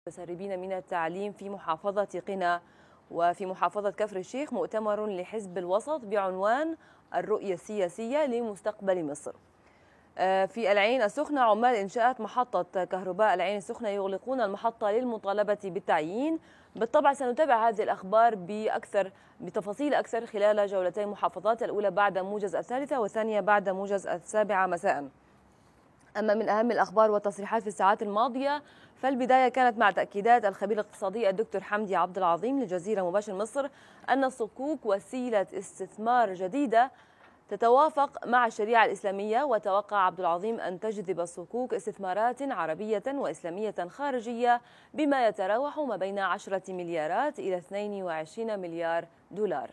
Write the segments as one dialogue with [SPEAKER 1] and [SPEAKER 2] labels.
[SPEAKER 1] متسربين من التعليم في محافظة قنا وفي محافظة كفر الشيخ مؤتمر لحزب الوسط بعنوان الرؤية السياسية لمستقبل مصر. في العين السخنة عمال إنشاءات محطة كهرباء العين السخنة يغلقون المحطة للمطالبة بالتعيين. بالطبع سنتابع هذه الأخبار بتفاصيل أكثر خلال جولتي المحافظات، الأولى بعد موجز الثالثة والثانية بعد موجز السابعة مساء. أما من أهم الأخبار والتصريحات في الساعات الماضية، فالبداية كانت مع تأكيدات الخبير الاقتصادي الدكتور حمدي عبد العظيم لجزيرة مباشر مصر أن الصكوك وسيلة استثمار جديدة تتوافق مع الشريعة الإسلامية، وتوقع عبد العظيم أن تجذب الصكوك استثمارات عربية وإسلامية خارجية بما يتراوح ما بين 10 مليارات إلى 22 مليار دولار.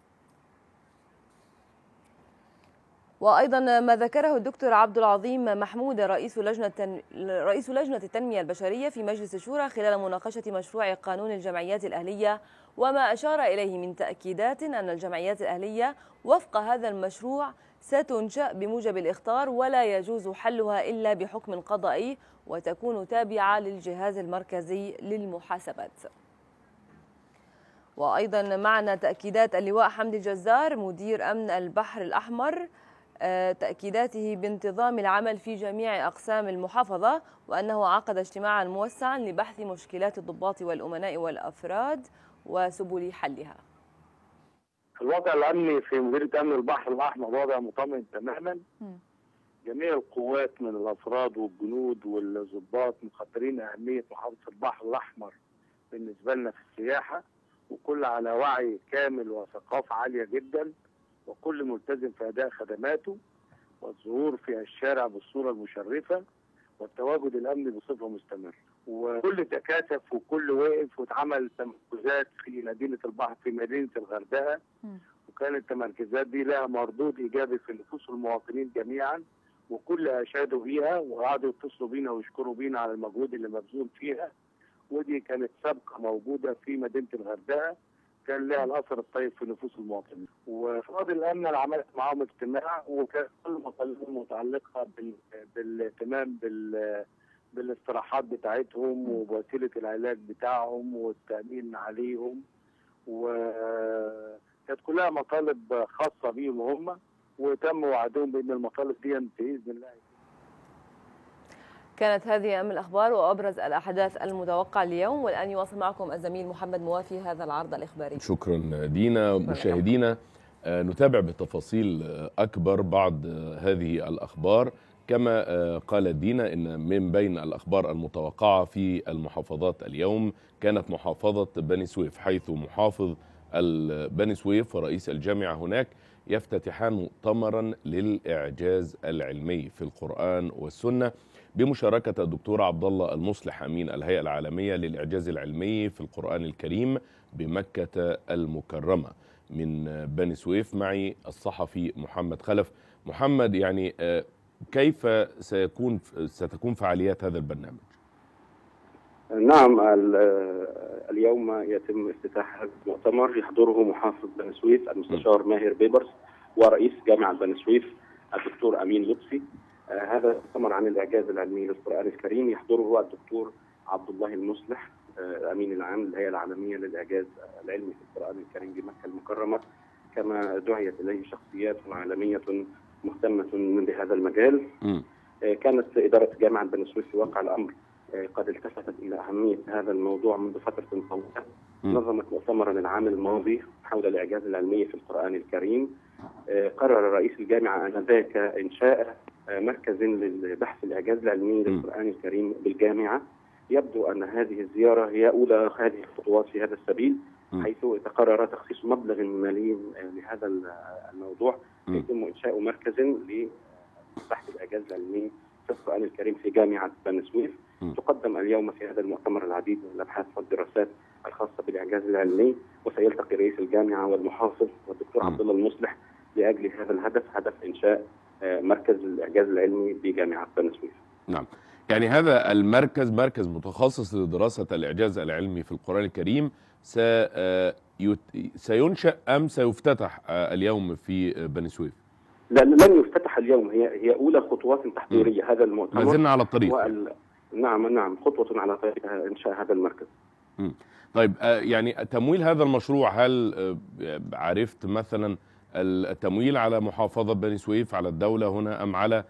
[SPEAKER 1] وأيضا ما ذكره الدكتور عبد العظيم محمود رئيس لجنة التنمية البشرية في مجلس الشورى خلال مناقشة مشروع قانون الجمعيات الأهلية، وما أشار إليه من تأكيدات أن الجمعيات الأهلية وفق هذا المشروع ستنشأ بموجب الإخطار ولا يجوز حلها إلا بحكم قضائي، وتكون تابعة للجهاز المركزي للمحاسبات. وأيضا معنا تأكيدات اللواء حمدي الجزار مدير أمن البحر الأحمر، تأكيداته بانتظام العمل في جميع أقسام المحافظة، وأنه عقد اجتماعا موسعا لبحث مشكلات الضباط والأمناء والأفراد وسبل حلها.
[SPEAKER 2] الوضع الأمني في مديرية أمن البحر الأحمر وضع مطمئن تماما. جميع القوات من الأفراد والجنود والضباط مقدرين أهمية محافظة البحر الأحمر بالنسبة لنا في السياحة، وكل على وعي كامل وثقافة عالية جدا، وكل ملتزم في أداء خدماته والظهور في الشارع بالصورة المشرفة والتواجد الأمني بصفة مستمرة، وكل تكاتف وكل واقف، واتعمل تمركزات في مدينة البحر في مدينة الغردقة، وكانت التمركزات دي لها مردود إيجابي في نفوس المواطنين جميعا، وكل أشادوا بيها وقعدوا يتصلوا بينا ويشكروا بينا على المجهود اللي مبذول فيها. ودي كانت سابقة موجودة في مدينة الغردقة كان لها الاثر الطيب في نفوس المواطنين. وافراد الامن انا عملت معاهم اجتماع، وكان كل مطالبهم متعلقه بالاهتمام بالاستراحات بتاعتهم ووسيله العلاج بتاعهم والتامين عليهم، وكانت كلها مطالب خاصه بيهم هم، وتم وعدهم بان المطالب دي باذن الله.
[SPEAKER 1] كانت هذه أهم الأخبار وأبرز الأحداث المتوقع اليوم، والآن يواصل معكم الزميل محمد موافي هذا العرض الإخباري.
[SPEAKER 3] شكرا دينا. مشاهدينا نتابع بتفاصيل أكبر بعض هذه الأخبار. كما قالت دينا إن من بين الأخبار المتوقعة في المحافظات اليوم كانت محافظة بني سويف، حيث محافظ بني سويف ورئيس الجامعة هناك يفتتحان مؤتمرا للإعجاز العلمي في القرآن والسنة بمشاركة الدكتور عبد الله المصلح أمين الهيئة العالمية للإعجاز العلمي في القرآن الكريم بمكة المكرمة. من بني سويف معي الصحفي محمد خلف. محمد، يعني كيف ستكون فعاليات هذا البرنامج؟
[SPEAKER 4] نعم، اليوم يتم افتتاح هذا المؤتمر يحضره محافظ بني سويف المستشار ماهر بيبرس ورئيس جامعة بني سويف الدكتور أمين لطفي. هذا المؤتمر عن الإعجاز العلمي للقرآن الكريم يحضره الدكتور عبد الله المصلح الأمين العام للهيئة العالمية للإعجاز العلمي في القرآن الكريم بمكة المكرمة، كما دعيت إليه شخصيات عالمية مهتمة بهذا المجال. كانت إدارة جامعة بني سويف في واقع الأمر قد التفتت إلى أهمية هذا الموضوع منذ فترة طويلة. نظمت مؤتمرا العام الماضي حول الإعجاز العلمي في القرآن الكريم. قرر رئيس الجامعة آنذاك إنشاء مركز للبحث الإعجاز العلمي للقرآن الكريم بالجامعة. يبدو أن هذه الزيارة هي أولى هذه الخطوات في هذا السبيل، حيث تقرر تخصيص مبلغ مالي لهذا الموضوع، يتم إنشاء مركز لبحث الإعجاز العلمي في القرآن الكريم في جامعة بني سويف. تقدم اليوم في هذا المؤتمر العديد من الأبحاث والدراسات الخاصة بالإعجاز العلمي، وسيلتقي رئيس الجامعة والمحافظ والدكتور عبد الله المصلح لأجل هذا الهدف، هدف إنشاء مركز الإعجاز العلمي بجامعة بني سويف.
[SPEAKER 3] نعم، يعني هذا المركز مركز متخصص لدراسة الإعجاز العلمي في القرآن الكريم سينشأ أم سيفتتح اليوم في بني سويف؟
[SPEAKER 4] لن يفتتح اليوم، هي أولى خطوات تحضيرية. هذا المؤتمر
[SPEAKER 3] ما زلنا على الطريق.
[SPEAKER 4] نعم خطوة على طريق إنشاء هذا المركز.
[SPEAKER 3] طيب يعني تمويل هذا المشروع، هل عرفت مثلا التمويل على محافظة بني سويف، على الدولة هنا، أم على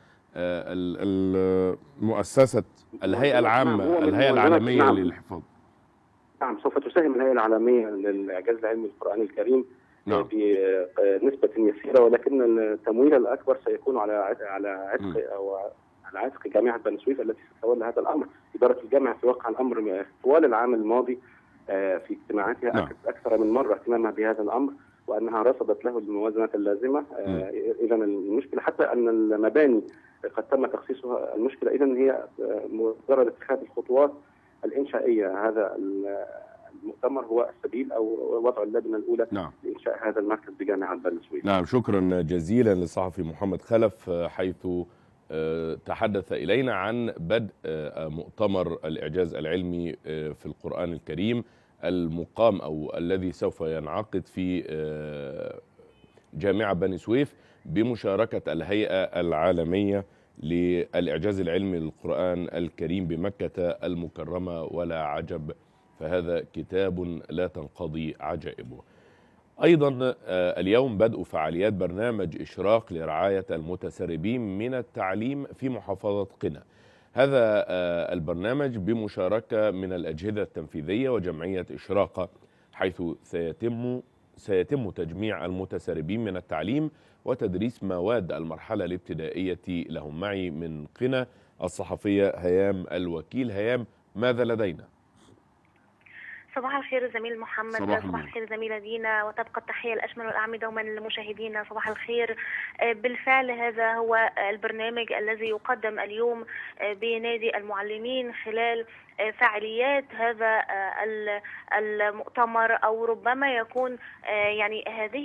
[SPEAKER 3] المؤسسة الهيئة العامة الهيئة العالمية للحفاظ؟
[SPEAKER 4] نعم، سوف تساهم الهيئة العالمية للإعجاز العلمي للقرآن الكريم بنسبة يسيرة، ولكن التمويل الأكبر سيكون على عاتق جامعة بني سويف التي ستتولى هذا الأمر. إدارة الجامعة في واقع الأمر طوال العام الماضي في اجتماعاتها أكثر من مرة اهتمامها بهذا الأمر، وأنها رصدت له الموازنات اللازمة. إذا المشكلة حتى أن المباني قد تم تخصيصها، المشكلة إذا هي مجرد اتخاذ الخطوات الإنشائية. هذا المؤتمر هو السبيل أو وضع اللبنة الأولى لإنشاء هذا المركز بجامعة بني سويف.
[SPEAKER 3] نعم، شكرا جزيلا للصحفي محمد خلف، حيث تحدث إلينا عن بدء مؤتمر الإعجاز العلمي في القرآن الكريم المقام أو الذي سوف ينعقد في جامعة بني سويف بمشاركة الهيئة العالمية للإعجاز العلمي للقرآن الكريم بمكة المكرمة. ولا عجب، فهذا كتاب لا تنقضي عجائبه. أيضا اليوم بدء فعاليات برنامج إشراق لرعاية المتسربين من التعليم في محافظة قنا. هذا البرنامج بمشاركة من الأجهزة التنفيذية وجمعية إشراقة، حيث سيتم تجميع المتسربين من التعليم وتدريس مواد المرحلة الابتدائية لهم. معي من قنا الصحفية هيام الوكيل. هيام، ماذا لدينا؟
[SPEAKER 5] صباح الخير زميل محمد. صباح الخير زميلة دينا، وتبقى التحية الأشمل والأعم دوما لمشاهدينا. صباح الخير. بالفعل هذا هو البرنامج الذي يقدم اليوم بنادي المعلمين خلال فعاليات هذا المؤتمر، أو ربما يكون يعني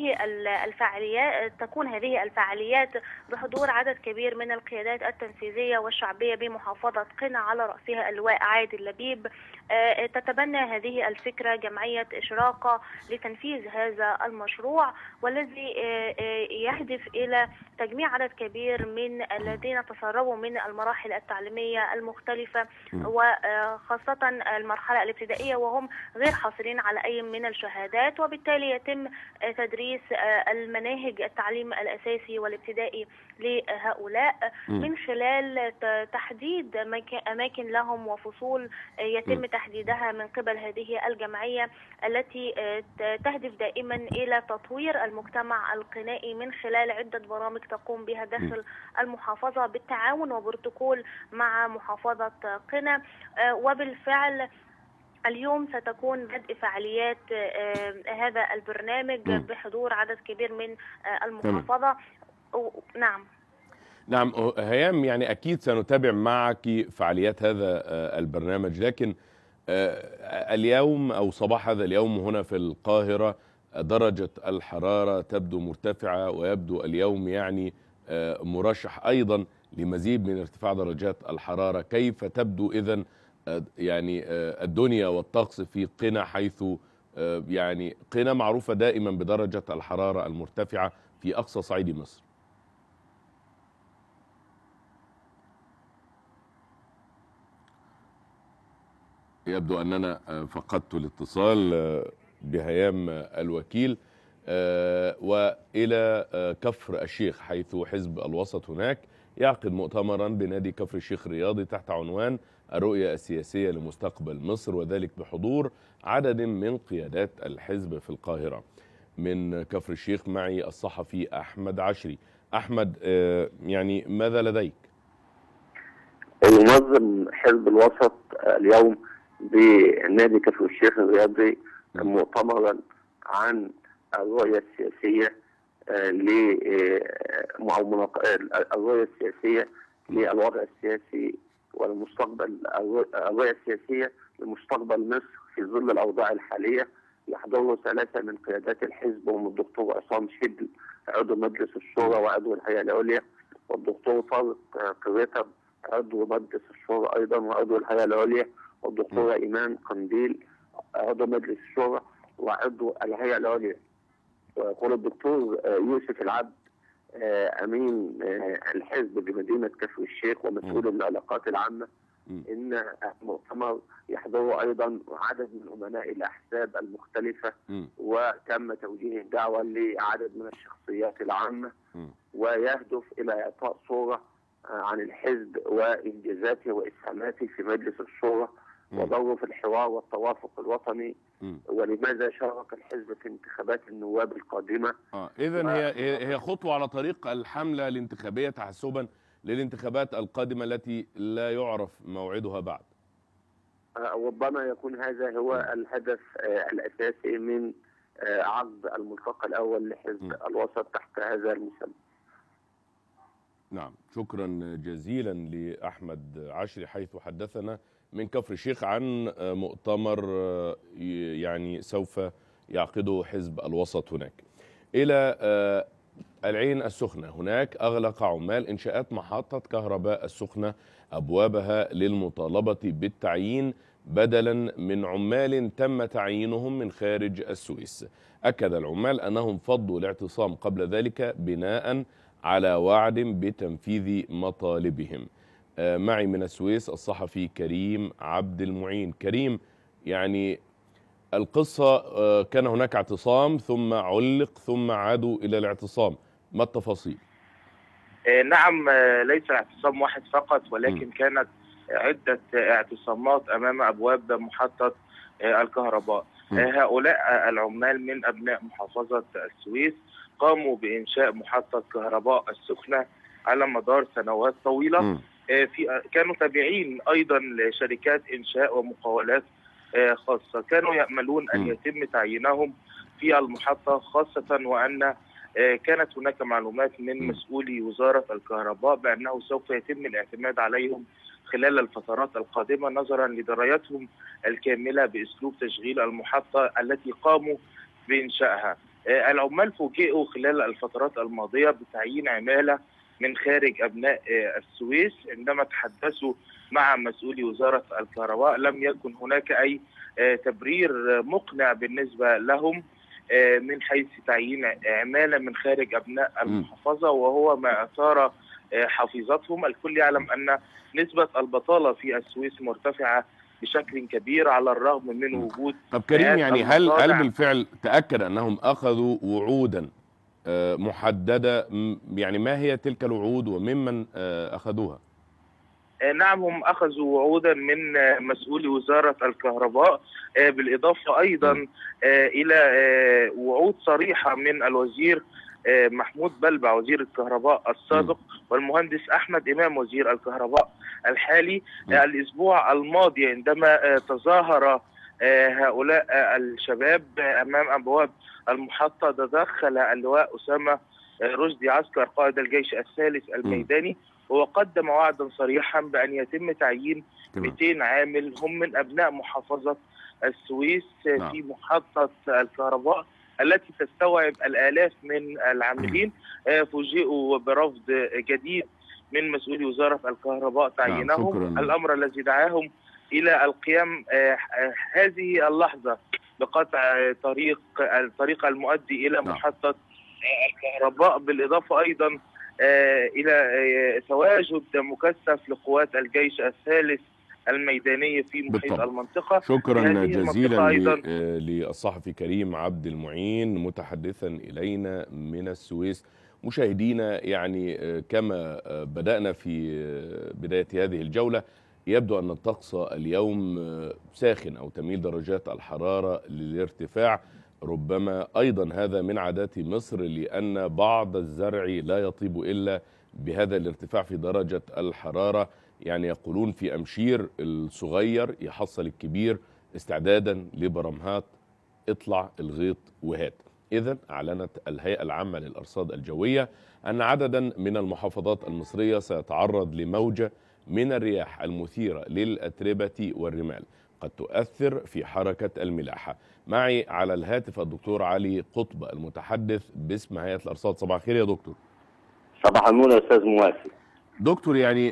[SPEAKER 5] تكون هذه الفعاليات بحضور عدد كبير من القيادات التنفيذية والشعبية بمحافظة قنا، على رأسها اللواء عادل لبيب. تتبنى هذه الفكرة جمعية إشراقة لتنفيذ هذا المشروع، والذي يهدف إلى تجميع عدد كبير من الذين تسربوا من المراحل التعليمية المختلفة، وخاصة المرحلة الابتدائية، وهم غير حاصلين على أي من الشهادات، وبالتالي يتم تدريس المناهج التعليم الأساسي والابتدائي لهؤلاء من خلال تحديد أماكن لهم وفصول يتم تحديدها من قبل هذه الجمعية، التي تهدف دائما إلى تطوير المجتمع القنائي من خلال عدة برامج تقوم بها داخل المحافظة بالتعاون وبروتوكول مع محافظة قنا. وبالفعل اليوم ستكون بدء فعاليات هذا البرنامج بحضور عدد كبير من المحافظة.
[SPEAKER 3] نعم هيام، يعني أكيد سنتابع معك فعاليات هذا البرنامج، لكن اليوم أو صباح هذا اليوم هنا في القاهرة درجة الحرارة تبدو مرتفعة، ويبدو اليوم يعني مرشح أيضا لمزيد من ارتفاع درجات الحرارة. كيف تبدو إذن يعني الدنيا والطقس في قنا، حيث يعني قنا معروفة دائما بدرجة الحرارة المرتفعة في أقصى صعيد مصر؟ يبدو أننا فقدت الاتصال بهيام الوكيل. وإلى كفر الشيخ، حيث حزب الوسط هناك يعقد مؤتمرا بنادي كفر الشيخ الرياضي تحت عنوان الرؤية السياسية لمستقبل مصر، وذلك بحضور عدد من قيادات الحزب في القاهرة. من كفر الشيخ معي الصحفي أحمد عشري. أحمد، يعني ماذا لديك؟
[SPEAKER 6] ينظم حزب الوسط اليوم بنادي كفر الشيخ الرياضي مؤتمرا عن الرؤية السياسية الرؤية السياسية للوضع السياسي والمستقبل، الرؤية السياسية لمستقبل مصر في ظل الأوضاع الحالية. يحضره 3 من قيادات الحزب، هم الدكتور عصام شبل عضو مجلس الشورى وعضو الهيئة العليا، والدكتور طارق قريطب عضو مجلس الشورى أيضا وعضو الهيئة العليا، والدكتورة إيمان قنديل عضو مجلس الشورى وعضو الهيئة العليا، ويقول الدكتور يوسف العبد أمين الحزب بمدينة كفر الشيخ ومسؤول العلاقات العامة ان المؤتمر يحضره ايضا عدد من امناء الاحزاب المختلفه، وتم توجيه الدعوه لعدد من الشخصيات العامه، ويهدف الى اعطاء صوره عن الحزب وانجازاته واسهاماته في مجلس الشورى ودوره في الحوار والتوافق الوطني، ولماذا شارك الحزب في انتخابات النواب القادمه.
[SPEAKER 3] اذا هي خطوه على طريق الحمله الانتخابيه تحسبا للانتخابات القادمه التي لا يعرف موعدها بعد.
[SPEAKER 6] ربما يكون هذا هو الهدف الاساسي من عقد الملتقى الاول لحزب الوسط تحت هذا المسمى.
[SPEAKER 3] نعم، شكرا جزيلا لأحمد عشري حيث حدثنا من كفر الشيخ عن مؤتمر يعني سوف يعقده حزب الوسط هناك. إلى العين السخنة، هناك أغلق عمال إنشاءات محطة كهرباء السخنة أبوابها للمطالبة بالتعيين بدلا من عمال تم تعيينهم من خارج السويس. أكد العمال أنهم فضوا الاعتصام قبل ذلك بناء على وعد بتنفيذ مطالبهم. معي من السويس الصحفي كريم عبد المعين. كريم، يعني القصة كان هناك اعتصام ثم علق ثم عادوا إلى الاعتصام، ما التفاصيل؟
[SPEAKER 7] نعم، ليس اعتصام واحد فقط، ولكن كانت عدة اعتصامات أمام أبواب محطة الكهرباء. هؤلاء العمال من أبناء محافظة السويس قاموا بإنشاء محطة كهرباء السخنة على مدار سنوات طويلة. كانوا تابعين أيضا لشركات إنشاء ومقاولات خاصة، كانوا يأملون أن يتم تعيينهم في المحطة، خاصة وأن كانت هناك معلومات من مسؤولي وزارة الكهرباء بأنه سوف يتم الاعتماد عليهم خلال الفترات القادمة نظرا لدرايتهم الكاملة بأسلوب تشغيل المحطة التي قاموا بإنشائها. العمال فوجئوا خلال الفترات الماضية بتعيين عمالة من خارج أبناء السويس. عندما تحدثوا مع مسؤولي وزارة الكهرباء لم يكن هناك أي تبرير مقنع بالنسبة لهم من حيث تعيين عمالة من خارج أبناء المحافظة، وهو ما أثار حفيظتهم. الكل يعلم أن نسبة البطالة في السويس مرتفعة بشكل كبير على الرغم من وجود.
[SPEAKER 3] طب كريم، يعني هل بالفعل تأكد أنهم أخذوا وعودا محددة؟ يعني ما هي تلك الوعود وممن أخذوها؟
[SPEAKER 7] نعم، هم أخذوا وعودا من مسؤولي وزارة الكهرباء، بالإضافة أيضا إلى وعود صريحة من الوزير محمود بلبع وزير الكهرباء السابق والمهندس أحمد إمام وزير الكهرباء الحالي. الأسبوع الماضي عندما تظاهر هؤلاء الشباب أمام أبواب المحطة تدخل اللواء أسامة رشدي عسكر قائد الجيش الثالث الميداني، وقدم وعدا صريحا بأن يتم تعيين 200 عامل هم من أبناء محافظة السويس في محطة الكهرباء التي تستوعب الآلاف من العاملين. فوجئوا برفض جديد من مسؤولي وزارة الكهرباء تعيينهم، الأمر الذي دعاهم إلى القيام هذه اللحظة بقطع الطريق المؤدي إلى محطة الكهرباء، بالإضافة أيضا إلى تواجد مكثف لقوات الجيش الثالث الميدانية في محيط المنطقة.
[SPEAKER 3] شكرا جزيلا للصحفي كريم عبد المعين متحدثا إلينا من السويس. مشاهدينا، يعني كما بدأنا في بداية هذه الجولة، يبدو أن الطقس اليوم ساخن أو تميل درجات الحرارة للارتفاع. ربما أيضا هذا من عادات مصر، لأن بعض الزرع لا يطيب إلا بهذا الارتفاع في درجة الحرارة. يعني يقولون في أمشير الصغير يحصل الكبير استعدادا لبرمهات اطلع الغيط وهات. إذن أعلنت الهيئة العامة للأرصاد الجوية أن عددا من المحافظات المصرية سيتعرض لموجة من الرياح المثيرة للأتربة والرمال قد تؤثر في حركة الملاحة. معي على الهاتف الدكتور علي قطب المتحدث باسم هيئة الأرصاد. صباح الخير يا دكتور.
[SPEAKER 6] صباح النور يا أستاذ موافي.
[SPEAKER 3] دكتور، يعني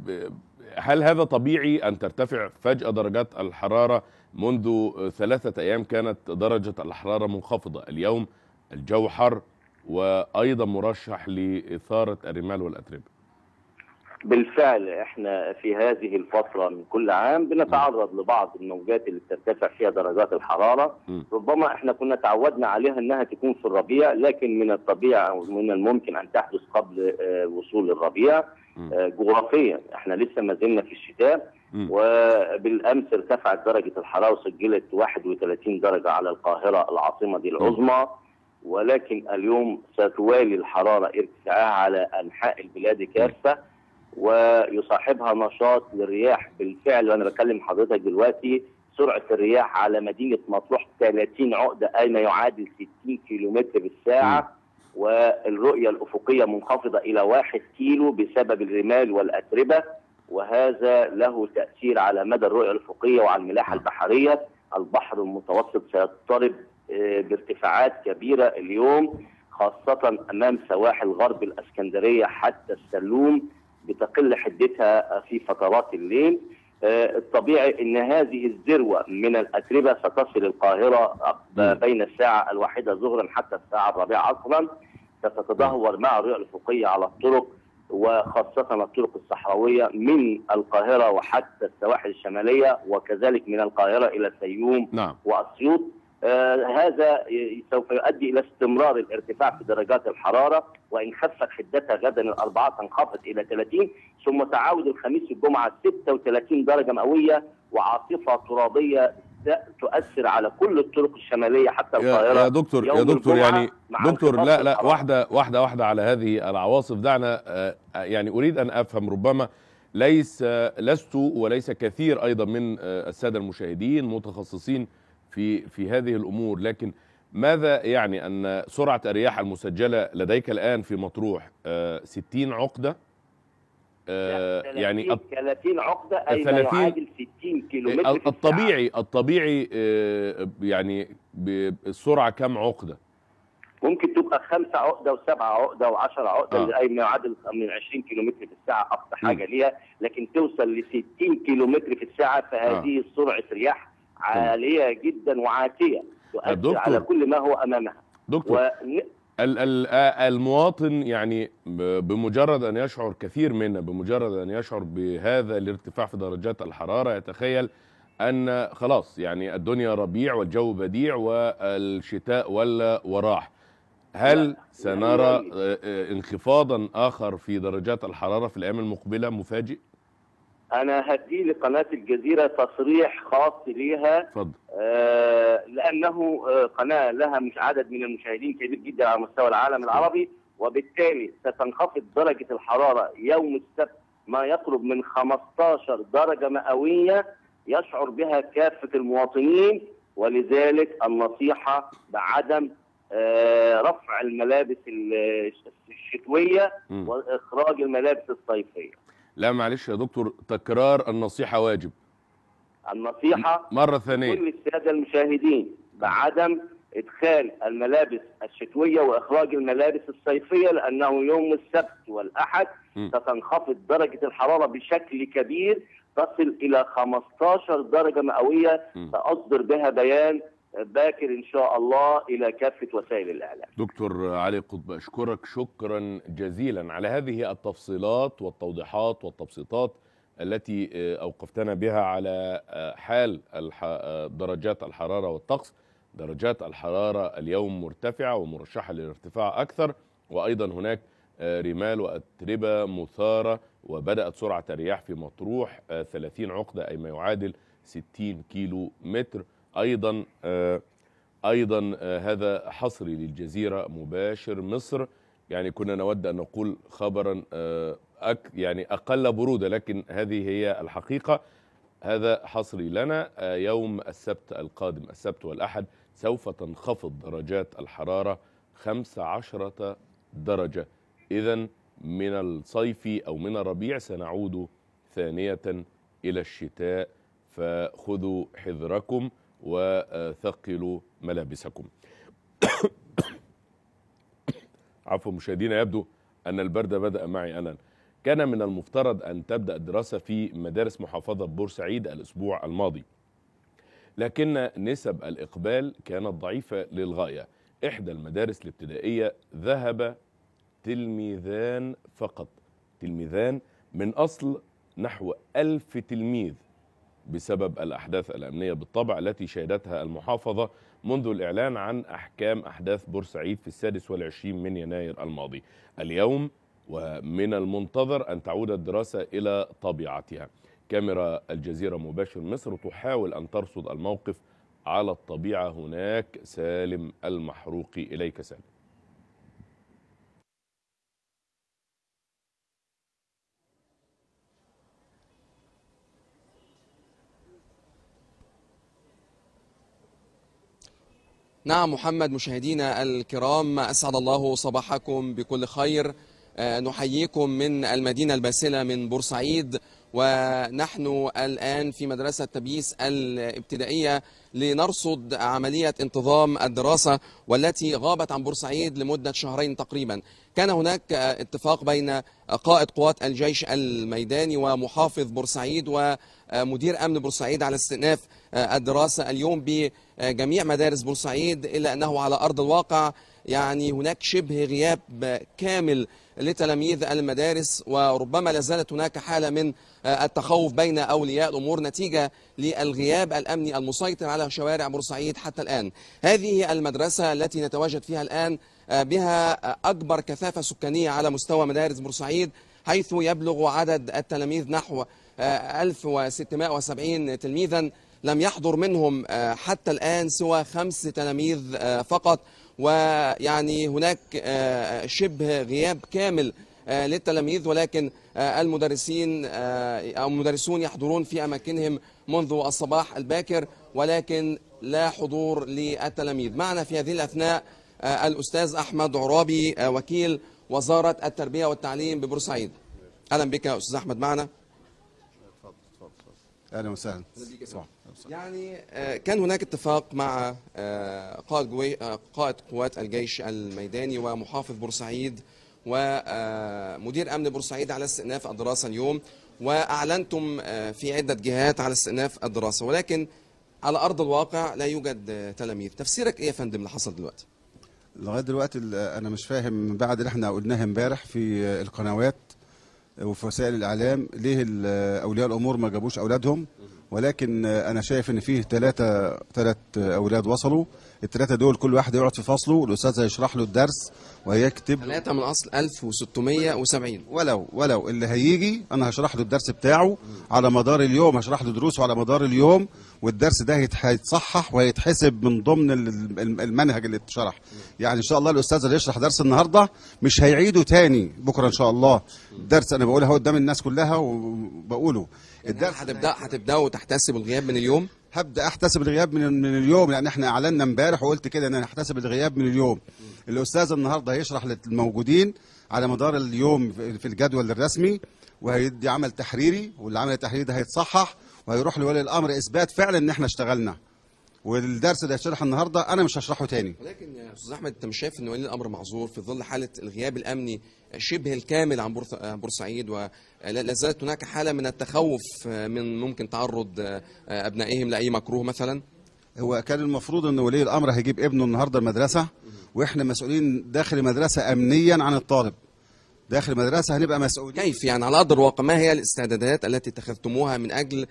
[SPEAKER 3] هل هذا طبيعي أن ترتفع فجأة درجات الحرارة؟ منذ 3 أيام كانت درجة الحرارة منخفضة، اليوم الجو حر وأيضا مرشح لإثارة الرمال والأتربة.
[SPEAKER 8] بالفعل احنا في هذه الفترة من كل عام بنتعرض لبعض الموجات اللي بترتفع فيها درجات الحرارة. ربما احنا كنا تعودنا عليها انها تكون في الربيع، لكن من الطبيعي او من الممكن ان تحدث قبل وصول الربيع. جغرافيا احنا لسه ما زلنا في الشتاء، وبالامس ارتفعت درجة الحرارة وسجلت 31 درجة على القاهرة العاصمة دي العظمى، ولكن اليوم ستوالي الحرارة ارتفاعها على انحاء البلاد كافة، ويصاحبها نشاط للرياح. بالفعل وانا بكلم حضرتك دلوقتي سرعه الرياح على مدينه مطروح 30 عقده اي ما يعادل 60 كيلومتر بالساعه، والرؤيه الافقيه منخفضه الى 1 كيلو بسبب الرمال والاتربه، وهذا له تاثير على مدى الرؤيه الافقيه وعلى الملاحه البحريه. البحر المتوسط سيضطرب بارتفاعات كبيره اليوم، خاصه امام سواحل غرب الاسكندريه حتى السلوم بتقل حدتها في فترات الليل. الطبيعي ان هذه الذروه من الاتربه ستصل القاهره بين الساعه 1 ظهرا حتى الساعه 4 عصرا، ستتدهور مع الرؤيه الافقيه على الطرق، وخاصه الطرق الصحراويه من القاهره وحتى السواحل الشماليه، وكذلك من القاهره الى الفيوم واسيوط. هذا سوف يؤدي الى استمرار الارتفاع في درجات الحراره، وان خفت حدتها غدا الاربعاء تنخفض الى 30، ثم تعاود الخميس والجمعه 36 درجه مئويه، وعاصفه ترابيه تؤثر على كل الطرق الشماليه حتى القاهره.
[SPEAKER 3] يا دكتور يعني دكتور لا واحده على هذه العواصف. دعنا يعني اريد ان افهم، ربما لست وليس كثير ايضا من الساده المشاهدين متخصصين في هذه الامور، لكن ماذا يعني ان سرعه الرياح المسجله لديك الان في مطروح 60 عقده؟
[SPEAKER 8] يعني 30 عقده اي ما يعادل 60 كيلومتر في
[SPEAKER 3] الطبيعي يعني بالسرعه كم عقده؟
[SPEAKER 8] ممكن تبقى 5 عقده و7 عقده و10 عقده اي ما يعادل من 20 كيلومتر في الساعه اقصى حاجه ليها، لكن توصل ل 60 كيلومتر في الساعه، فهذه سرعه رياح عاليه جدا وعاتيه تؤثر على كل ما هو امامها.
[SPEAKER 3] دكتور المواطن يعني بمجرد ان يشعر، كثير منا بمجرد ان يشعر بهذا الارتفاع في درجات الحراره يتخيل ان خلاص يعني الدنيا ربيع والجو بديع والشتاء ولا وراح. هل سنرى انخفاضا اخر في درجات الحراره في الايام المقبله مفاجئ؟
[SPEAKER 8] أنا هدي لقناة الجزيرة تصريح خاص ليها، لأنه قناة لها مش عدد من المشاهدين كبير جدا على مستوى العالم العربي، وبالتالي ستنخفض درجة الحرارة يوم السبت ما يقرب من 15 درجة مئوية يشعر بها كافة المواطنين، ولذلك النصيحة بعدم رفع الملابس الشتوية وإخراج الملابس الصيفية.
[SPEAKER 3] لا معلش يا دكتور، تكرار النصيحة واجب.
[SPEAKER 8] النصيحة
[SPEAKER 3] مرة ثانية
[SPEAKER 8] كل السادة المشاهدين بعدم إدخال الملابس الشتوية وإخراج الملابس الصيفية، لأنه يوم السبت والأحد ستنخفض درجة الحرارة بشكل كبير تصل إلى 15 درجة مئوية، سأصدر بها بيان باكر إن شاء الله إلى كافة وسائل الإعلام.
[SPEAKER 3] دكتور علي قطب، أشكرك شكرا جزيلا على هذه التفصيلات والتوضيحات والتبسيطات التي أوقفتنا بها على حال درجات الحرارة والطقس. درجات الحرارة اليوم مرتفعة ومرشحة للارتفاع أكثر، وأيضا هناك رمال وأتربة مثارة، وبدأت سرعة الرياح في مطروح 30 عقدة أي ما يعادل 60 كيلو متر. أيضا هذا حصري للجزيرة مباشر مصر. يعني كنا نود أن نقول خبرا يعني أقل برودة، لكن هذه هي الحقيقة. هذا حصري لنا. يوم السبت القادم، السبت والأحد، سوف تنخفض درجات الحرارة 15 درجة. إذن من الصيف أو من الربيع سنعود ثانية إلى الشتاء، فخذوا حذركم وثقلوا ملابسكم. عفوا مشاهدينا، يبدو أن البرد بدأ معي أنا. كان من المفترض أن تبدأ الدراسة في مدارس محافظة بورسعيد الأسبوع الماضي، لكن نسب الإقبال كانت ضعيفة للغاية. إحدى المدارس الابتدائية ذهب تلميذان فقط، تلميذان من أصل نحو 1000 تلميذ بسبب الأحداث الأمنية بالطبع التي شهدتها المحافظة منذ الإعلان عن أحكام أحداث بورسعيد في 26 من يناير الماضي. اليوم ومن المنتظر أن تعود الدراسة إلى طبيعتها. كاميرا الجزيرة مباشر مصر تحاول أن ترصد الموقف على الطبيعة هناك. سالم المحروقي، إليك سالم.
[SPEAKER 9] نعم محمد، مشاهدينا الكرام، أسعد الله صباحكم بكل خير. نحييكم من المدينة الباسلة من بورسعيد، ونحن الآن في مدرسة تبيس الابتدائية لنرصد عملية انتظام الدراسة والتي غابت عن بورسعيد لمدة شهرين تقريبا. كان هناك اتفاق بين قائد قوات الجيش الميداني ومحافظ بورسعيد ومدير أمن بورسعيد على استئناف الدراسة اليوم بجميع مدارس بورسعيد، إلا أنه على أرض الواقع يعني هناك شبه غياب كامل لتلاميذ المدارس، وربما لازالت هناك حالة من التخوف بين أولياء الأمور نتيجة للغياب الأمني المسيطر على شوارع بورسعيد حتى الآن. هذه المدرسة التي نتواجد فيها الآن بها أكبر كثافة سكانية على مستوى مدارس بورسعيد، حيث يبلغ عدد التلاميذ نحو 1670 تلميذا. لم يحضر منهم حتى الآن سوى 5 تلاميذ فقط، ويعني هناك شبه غياب كامل للتلاميذ، ولكن المدرسين أو المدرسون يحضرون في أماكنهم منذ الصباح الباكر، ولكن لا حضور للتلاميذ. معنا في هذه الأثناء الأستاذ أحمد عرابي وكيل وزارة التربية والتعليم ببورسعيد. أهلا بك يا أستاذ أحمد معنا.
[SPEAKER 10] اهلا وسهلا.
[SPEAKER 9] يعني كان هناك اتفاق مع قائد قوات الجيش الميداني ومحافظ بورسعيد ومدير امن بورسعيد على استئناف الدراسه اليوم، واعلنتم في عده جهات على استئناف الدراسه، ولكن على ارض الواقع لا يوجد تلاميذ. تفسيرك ايه يا فندم اللي حصل دلوقتي؟
[SPEAKER 10] لغايه دلوقتي انا مش فاهم بعد اللي احنا قلناه امبارح في القنوات وفي وسائل الاعلام ليه اولياء الامور ما جابوش اولادهم، ولكن انا شايف ان فيه ثلاث اولاد وصلوا. الثلاثه دول كل واحد يقعد في فصله، الاستاذ هيشرح له الدرس وهيكتب.
[SPEAKER 9] 3 من اصل 1670.
[SPEAKER 10] ولو اللي هيجي انا هشرح له الدرس بتاعه على مدار اليوم، هشرح له دروسه على مدار اليوم، والدرس ده هيتصحح وهيتحسب من ضمن المنهج اللي اتشرح. يعني ان شاء الله الاستاذ اللي يشرح درس النهارده مش هيعيده تاني بكره ان شاء الله. الدرس انا بقولها قدام الناس كلها وبقوله.
[SPEAKER 9] الدرس هتبداوا تحتسب الغياب من اليوم؟
[SPEAKER 10] هبدا احتسب الغياب من اليوم، لان احنا اعلنا امبارح وقلت كده ان انا هحتسب الغياب من اليوم. الاستاذ النهارده هيشرح للموجودين على مدار اليوم في الجدول الرسمي، وهيدي عمل تحريري، والعمل التحريري ده هيتصحح وهيروح لولي الامر اثبات فعلا ان احنا اشتغلنا. والدرس اللي هيشرح النهارده انا مش هشرحه تاني.
[SPEAKER 9] ولكن يا استاذ احمد، انت مش شايف ان ولي الامر معذور في ظل حاله الغياب الامني شبه الكامل عن بورسعيد، ولا زالت هناك حاله من التخوف من ممكن تعرض ابنائهم لاي مكروه مثلا؟
[SPEAKER 10] هو كان المفروض ان ولي الامر هيجيب ابنه النهارده المدرسه، واحنا مسؤولين داخل المدرسه امنيا عن الطالب. داخل المدرسه هنبقى مسؤولين.
[SPEAKER 9] كيف يعني على ارض الواقع ما هي الاستعدادات التي اتخذتموها من اجل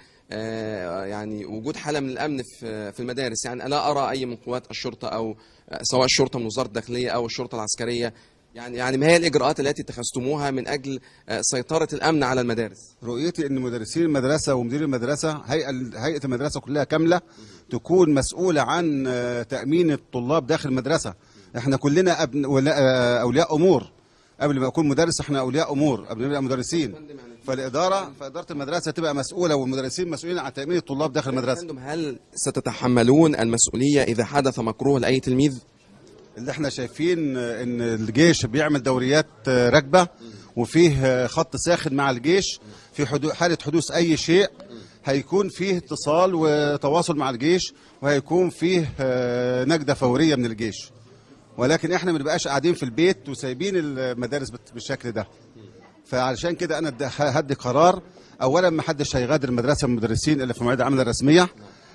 [SPEAKER 9] يعني وجود حاله من الامن في المدارس؟ يعني لا ارى اي من قوات الشرطه او سواء الشرطه من وزاره الداخليه او الشرطه العسكريه، يعني ما هي الاجراءات التي اتخذتموها من اجل سيطره الامن على المدارس؟
[SPEAKER 10] رؤيتي ان مدرسين المدرسه ومدير المدرسه هيئه المدرسه كلها كامله تكون مسؤوله عن تامين الطلاب داخل المدرسه. احنا كلنا اولياء امور، قبل ما اكون مدرس احنا اولياء امور قبل ما نبقى مدرسين. فاداره المدرسه تبقى مسؤوله، والمدرسين مسؤولين عن تامين الطلاب داخل المدرسه.
[SPEAKER 9] هل ستتحملون المسؤوليه اذا حدث مكروه لاي تلميذ؟
[SPEAKER 10] اللي احنا شايفين ان الجيش بيعمل دوريات راكبه، وفيه خط ساخن مع الجيش في حاله حدوث اي شيء هيكون فيه اتصال وتواصل مع الجيش، وهيكون فيه نجده فوريه من الجيش. ولكن احنا ما بنبقاش قاعدين في البيت وسايبين المدارس بالشكل ده. فعلشان كده انا هدي قرار، اولا ما حدش هيغادر المدرسه من المدرسين الا في مواعيد العمل الرسميه.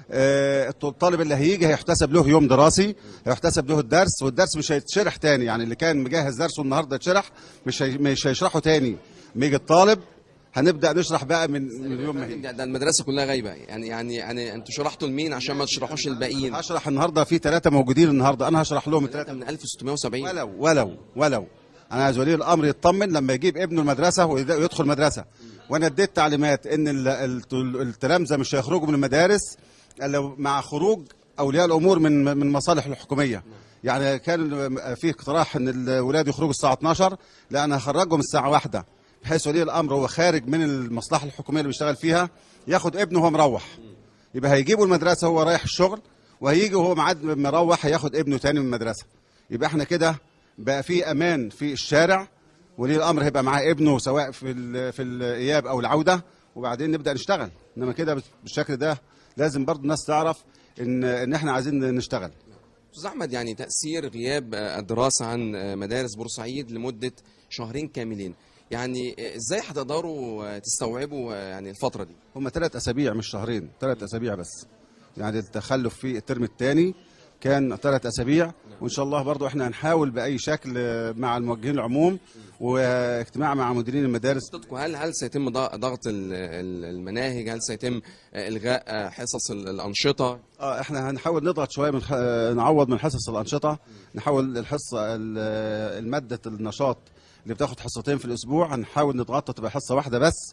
[SPEAKER 10] الطالب اللي هيجي هيحتسب له يوم دراسي، هيحتسب له الدرس، والدرس مش هيتشرح تاني. يعني اللي كان مجهز درسه النهارده يتشرح مش هيشرحه تاني. لما يجي الطالب هنبدا نشرح بقى من يوم ما هي.
[SPEAKER 9] ده المدرسه كلها غايبه، يعني انتوا شرحتوا لمين عشان ما تشرحوش للباقيين؟
[SPEAKER 10] هشرح النهارده، في 3 موجودين النهارده، انا هشرح لهم
[SPEAKER 9] 3 من 1670.
[SPEAKER 10] ولو انا عايز ولي الامر يطمن لما يجيب ابنه المدرسه ويدخل مدرسه، وانا اديت تعليمات ان التلامذه مش هيخرجوا من المدارس الا مع خروج اولياء الامور من مصالح الحكوميه. يعني كان في اقتراح ان الاولاد يخرجوا الساعه 12، لا انا هخرجهم الساعه 1، بحيث ولي الامر هو خارج من المصلحه الحكوميه اللي بيشتغل فيها ياخد ابنه وهو مروح، يبقى هيجيبوا المدرسه وهو رايح الشغل، وهيجي وهو ميعاد مروح هياخد ابنه تاني من المدرسه. يبقى احنا كده بقى في امان في الشارع، ولي الامر هيبقى معاه ابنه سواء في الاياب او العوده، وبعدين نبدا نشتغل. انما كده بالشكل ده لازم برضو الناس تعرف ان احنا عايزين نشتغل.
[SPEAKER 9] استاذ احمد، يعني تاثير غياب الدراسه عن مدارس بورسعيد لمده شهرين كاملين، يعني ازاي هتقدروا تستوعبوا يعني الفتره دي؟
[SPEAKER 10] هم 3 أسابيع مش شهرين، 3 أسابيع بس. يعني التخلف في الترم الثاني كان 3 أسابيع، وان شاء الله برضو احنا هنحاول باي شكل مع الموجهين العموم واجتماع مع مديرين المدارس.
[SPEAKER 9] هل سيتم ضغط المناهج؟ هل سيتم الغاء حصص الانشطه؟
[SPEAKER 10] احنا هنحاول نضغط شويه نعوض من حصص الانشطه، نحاول الحصه الماده النشاط اللي بتاخد حصتين في الاسبوع هنحاول نضغطها تبقى حصه واحده بس،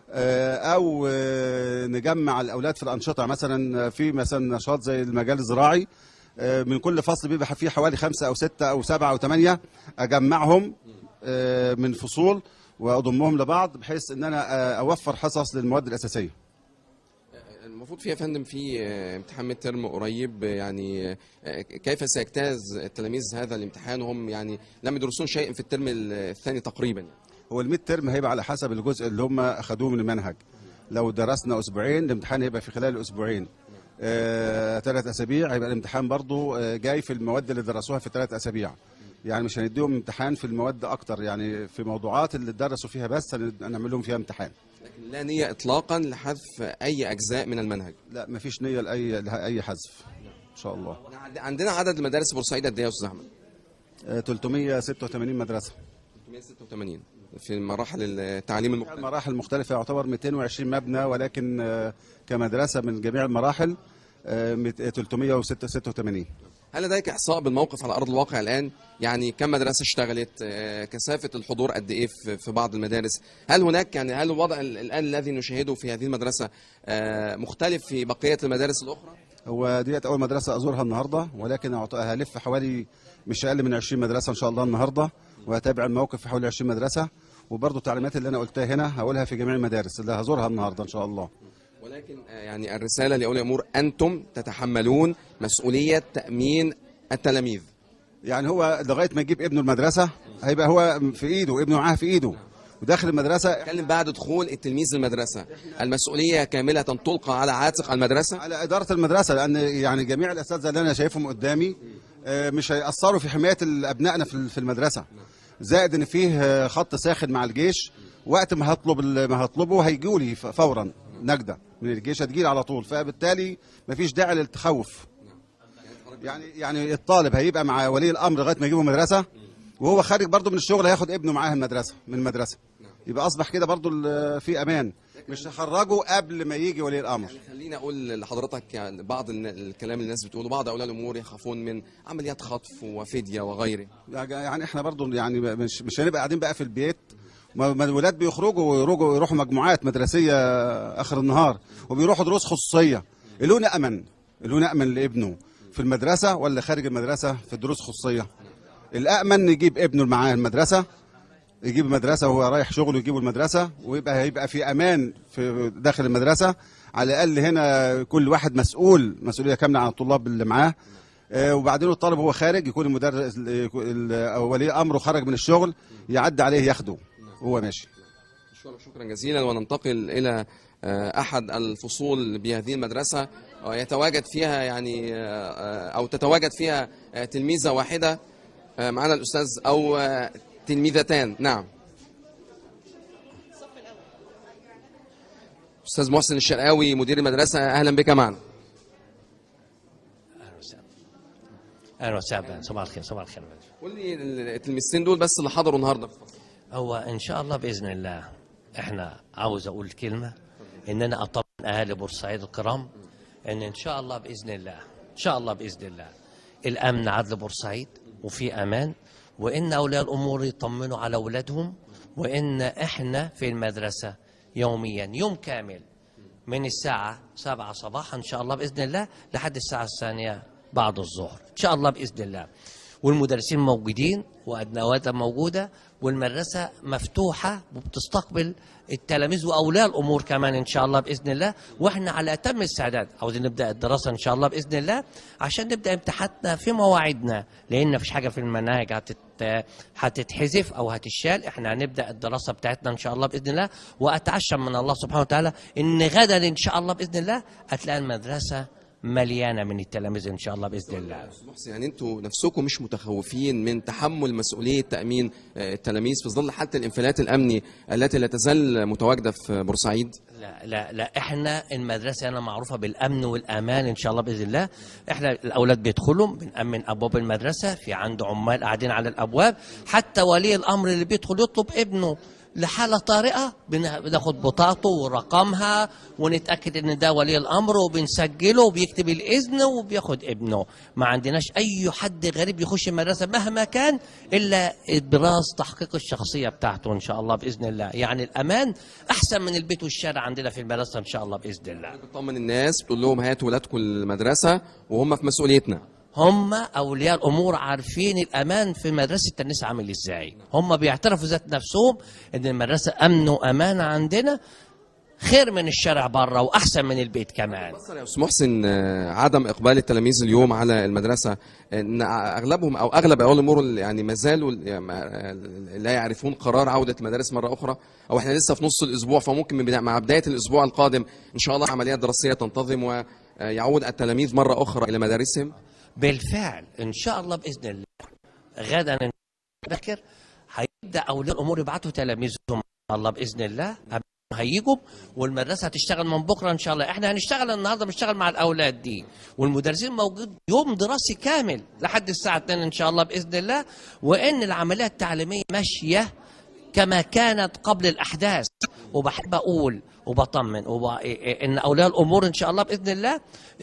[SPEAKER 10] او نجمع الاولاد في الانشطه. مثلا في نشاط زي المجال الزراعي، من كل فصل بيبقى فيه حوالي 5 أو 6 أو 7 أو 8، اجمعهم من فصول واضمهم لبعض بحيث ان انا اوفر حصص للمواد الاساسيه.
[SPEAKER 9] المفروض في يا فندم في امتحان ميد ترم قريب، يعني كيف سيجتاز التلاميذ هذا الامتحان وهم يعني لم يدرسون شيئا في الترم الثاني تقريبا؟
[SPEAKER 10] هو الميد ترم هيبقى على حسب الجزء اللي هم اخذوه من المنهج. لو درسنا اسبوعين الامتحان هيبقى في خلال الاسبوعين. 3 أسابيع هيبقى الامتحان برضو جاي في المواد اللي درسوها في 3 أسابيع. يعني مش هنديهم امتحان في المواد اكتر، يعني في موضوعات اللي درسوا فيها بس هنعمل لهم فيها امتحان.
[SPEAKER 9] لكن لا نية اطلاقا لحذف اي اجزاء من المنهج؟
[SPEAKER 10] لا مفيش نية لاي حذف ان شاء الله.
[SPEAKER 9] عندنا عدد المدارس بورسعيد قد ايه يا استاذ احمد؟
[SPEAKER 10] 386 مدرسة.
[SPEAKER 9] 386 في مراحل التعليم المختلفة.
[SPEAKER 10] المراحل المختلفة يعتبر 220 مبنى، ولكن كمدرسة من جميع المراحل 386.
[SPEAKER 9] هل لديك احصاء بالموقف على ارض الواقع الان؟ يعني كم مدرسه اشتغلت؟ كثافه الحضور قد ايه في بعض المدارس؟ هل هناك يعني هل الوضع الان الذي نشاهده في هذه المدرسه مختلف في بقيه المدارس الاخرى؟
[SPEAKER 10] هو ديت اول مدرسه ازورها النهارده، ولكن هلف حوالي مش اقل من 20 مدرسه ان شاء الله النهارده، وهتابع الموقف في حوالي 20 مدرسه، وبرضه التعليمات اللي انا قلتها هنا هقولها في جميع المدارس اللي هزورها النهارده ان شاء الله.
[SPEAKER 9] ولكن يعني الرسالة لأولياء الأمور، أنتم تتحملون مسؤولية تأمين التلاميذ.
[SPEAKER 10] يعني هو لغاية ما يجيب ابنه المدرسة هيبقى هو في إيده، ابنه معاه في إيده وداخل المدرسة.
[SPEAKER 9] اتكلم بعد دخول التلميذ المدرسة، المسؤولية كاملة تلقى على عاتق المدرسة،
[SPEAKER 10] على إدارة المدرسة، لأن يعني جميع الأساتذة اللي أنا شايفهم قدامي مش هيأثروا في حماية أبنائنا في المدرسة. زائد إن فيه خط ساخن مع الجيش، وقت ما هطلبه هيجوا لي فورا نجدة من الجيش، هتجيلي على طول، فبالتالي مفيش داعي للتخوف. يعني الطالب هيبقى مع ولي الامر لغايه ما يجيبه مدرسه، وهو خارج برضه من الشغل هياخد ابنه معاه من المدرسه، يبقى اصبح كده برضه في امان، مش هخرجه قبل ما يجي ولي الامر.
[SPEAKER 9] يعني خليني اقول لحضرتك يعني بعض الكلام اللي الناس بتقوله، بعض اولياء الامور يخافون من عمليات خطف وفديه وغيره. يعني
[SPEAKER 10] احنا برضه يعني مش هنبقى قاعدين بقى في البيت، ما الولاد بيخرجوا ويروحوا مجموعات مدرسيه اخر النهار، وبيروحوا دروس خصوصيه. له نأمن لابنه في المدرسه ولا خارج المدرسه في الدروس الخصوصيه؟ الأأمن يجيب ابنه معاه المدرسه، يجيب المدرسه وهو رايح شغله، يجيبه المدرسه هيبقى في امان في داخل المدرسه. على الاقل هنا كل واحد مسؤوليه كامله عن الطلاب اللي معاه. وبعدين الطالب هو خارج يكون المدرس ولي امره خرج من الشغل، يعدي عليه ياخده وهو ماشي.
[SPEAKER 9] شكرا جزيلا. وننتقل الى احد الفصول بهذه المدرسه يتواجد فيها يعني او تتواجد فيها تلميذه واحده. معنا الاستاذ او تلميذتان. نعم، استاذ محسن الشرقاوي مدير المدرسه، اهلا بك معنا.
[SPEAKER 11] اهلا وسهلا، صباح الخير. صباح الخير.
[SPEAKER 9] قول لي التلميذتين دول بس اللي حضروا النهارده.
[SPEAKER 11] هو ان شاء الله باذن الله احنا عاوز اقول كلمه ان انا اطمن اهالي بورسعيد الكرام ان شاء الله باذن الله ان شاء الله باذن الله الامن عدل بورسعيد وفي امان، وان اولياء الامور يطمنوا على اولادهم، وان احنا في المدرسه يوميا يوم كامل من الساعه 7 صباحا ان شاء الله باذن الله لحد الساعه 2 بعد الظهر ان شاء الله باذن الله، والمدرسين موجودين وادواتها موجوده، والمدرسه مفتوحه وبتستقبل التلاميذ واولياء الامور كمان ان شاء الله باذن الله، واحنا على اتم الاستعداد عاوزين نبدا الدراسه ان شاء الله باذن الله عشان نبدا امتحاناتنا في مواعيدنا، لان مفيش حاجه في المناهج هتتحذف او هتشال. احنا هنبدا الدراسه بتاعتنا ان شاء الله باذن الله، واتعشم من الله سبحانه وتعالى ان غدا ان شاء الله باذن الله هتلاقي المدرسه مليانه من التلاميذ ان شاء الله باذن الله.
[SPEAKER 9] يعني انتوا نفسكم مش متخوفين من تحمل مسؤوليه تامين التلاميذ في ظل حاله الانفلات الامني التي لا تزال متواجده في بورسعيد؟
[SPEAKER 11] لا احنا المدرسه هنا معروفه بالامن والامان ان شاء الله باذن الله. احنا الاولاد بيدخلوا بنامن ابواب المدرسه، في عنده عمال قاعدين على الابواب، حتى ولي الامر اللي بيدخل يطلب ابنه لحالة طارئة بناخد بطاقته ورقمها ونتأكد ان ده ولي الامر وبنسجله وبيكتب الاذن وبياخد ابنه. ما عندناش اي حد غريب يخش المدرسة مهما كان الا ابراز تحقيق الشخصية بتاعته ان شاء الله باذن الله. يعني الامان احسن من البيت والشارع عندنا في المدرسة ان شاء الله باذن الله.
[SPEAKER 9] بتطمن الناس بتقول لهم هاتوا ولادكم المدرسة وهم في مسؤوليتنا.
[SPEAKER 11] هم اولياء الامور عارفين الامان في مدرسه التنس عامل ازاي، هم بيعترفوا ذات نفسهم ان المدرسه امن وامان عندنا خير من الشارع بره واحسن من البيت كمان.
[SPEAKER 9] بصر يا استاذ محسن عدم اقبال التلاميذ اليوم على المدرسه، ان اغلبهم او اغلب اولياء الامور يعني ما زالوا لا يعرفون قرار عوده المدارس مره اخرى، او احنا لسه في نص الاسبوع، فممكن مع بدايه الاسبوع القادم ان شاء الله عمليات دراسيه تنتظم ويعود التلاميذ مره اخرى الى مدارسهم.
[SPEAKER 11] بالفعل ان شاء الله باذن الله غدا بكر هيبدا اولياء الامور يبعتوا تلاميذهم ان شاء الله باذن الله، هيجوا والمدرسه هتشتغل من بكره ان شاء الله. احنا هنشتغل النهارده بنشتغل مع الاولاد دي، والمدرسين موجود يوم دراسي كامل لحد الساعه 2 ان شاء الله باذن الله، وان العمليه التعليميه ماشيه كما كانت قبل الاحداث. وبحب اقول وبطمن ان اولياء الامور ان شاء الله باذن الله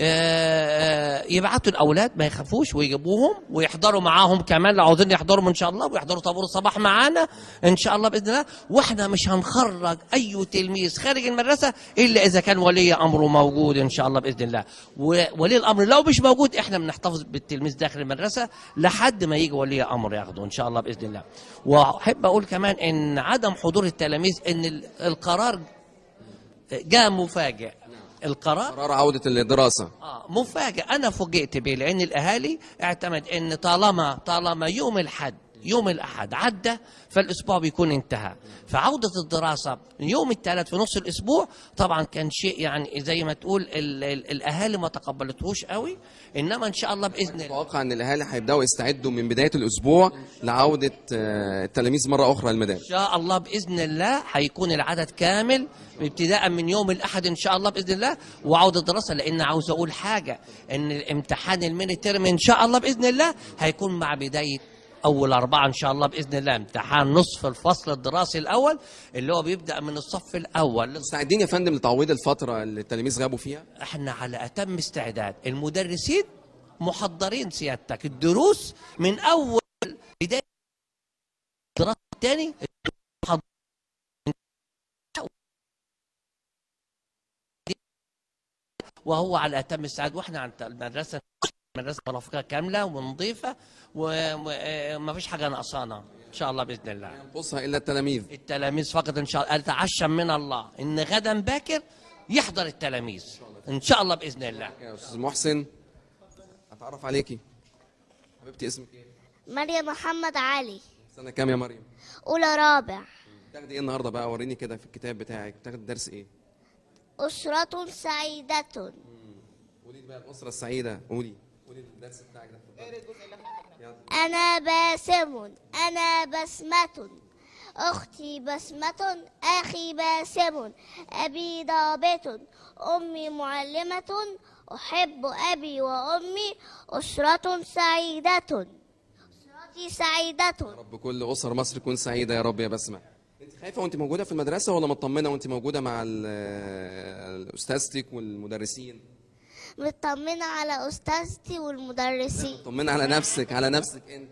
[SPEAKER 11] يبعتوا الاولاد ما يخافوش ويجيبوهم ويحضروا معاهم كمان لو عاوزين يحضروا ان شاء الله، ويحضروا طابور الصباح معانا ان شاء الله باذن الله. واحنا مش هنخرج اي تلميذ خارج المدرسه الا اذا كان ولي امره موجود ان شاء الله باذن الله، وولي الامر لو مش موجود احنا بنحتفظ بالتلميذ داخل المدرسه لحد ما يجي ولي امر ياخده ان شاء الله باذن الله. واحب اقول كمان ان عدم حضور التلاميذ ان القرار جاء مفاجئ.
[SPEAKER 9] قرار عودة الدراسة
[SPEAKER 11] مفاجئ، أنا فوجئت به لأن الأهالي اعتمد أن طالما يوم الأحد عدى فالأسبوع بيكون انتهى، فعودة الدراسة يوم الثلاث في نص الأسبوع طبعا كان شيء يعني زي ما تقول الأهالي ما تقبلتهوش قوي، إنما إن شاء الله بإذن الله
[SPEAKER 9] أتوقع أن الأهالي هيبدأوا يستعدوا من بداية الأسبوع لعودة التلاميذ مرة أخرى للمدارس.
[SPEAKER 11] إن شاء الله بإذن الله هيكون العدد كامل ابتداء من يوم الأحد إن شاء الله بإذن الله وعودة الدراسة. لأن عاوز أقول حاجة، إن الامتحان الميني تيرم إن شاء الله بإذن الله هيكون مع بداية أول 4 إن شاء الله بإذن الله، امتحان نصف الفصل الدراسي الأول اللي هو بيبدأ من الصف الأول.
[SPEAKER 9] مستعدين يا فندم لتعويض الفترة اللي التلاميذ غابوا فيها؟
[SPEAKER 11] احنا على أتم استعداد، المدرسين محضرين سيادتك الدروس من أول بداية الدراسة الثاني وهو على أتم استعداد، واحنا عند المدرسة مرافقة كاملة ونظيفة وما فيش حاجة ناقصانا إن شاء الله بإذن الله.
[SPEAKER 9] ينقصها إلا التلاميذ
[SPEAKER 11] فقط إن شاء الله. أتعشم من الله إن غدا باكر يحضر التلاميذ إن شاء الله بإذن الله.
[SPEAKER 9] يا أستاذ محسن أتعرف عليكي حبيبتي، اسمك إيه؟
[SPEAKER 12] مريم محمد علي.
[SPEAKER 9] سنة كام يا مريم؟
[SPEAKER 12] أولى رابع.
[SPEAKER 9] بتاخدي إيه النهاردة بقى؟ وريني كده في الكتاب بتاعك بتاخدي درس إيه؟
[SPEAKER 12] أسرة سعيدة.
[SPEAKER 9] قولي بقى الأسرة السعيدة، قولي الدرس بتاعك ده.
[SPEAKER 12] أنا باسم، أنا بسمة، أختي بسمة، أخي باسم، أبي ضابط، أمي معلمة، أحب أبي وأمي، أسرة سعيدة. أسرتي سعيدة.
[SPEAKER 9] يا رب كل أسر مصر تكون سعيدة يا رب يا بسمة. انت خايفه وانت موجوده في المدرسه ولا مطمنه وانت موجوده مع استاذتك والمدرسين؟
[SPEAKER 12] مطمنة على أستاذتي والمدرسين.
[SPEAKER 9] مطمنه على نفسك انت؟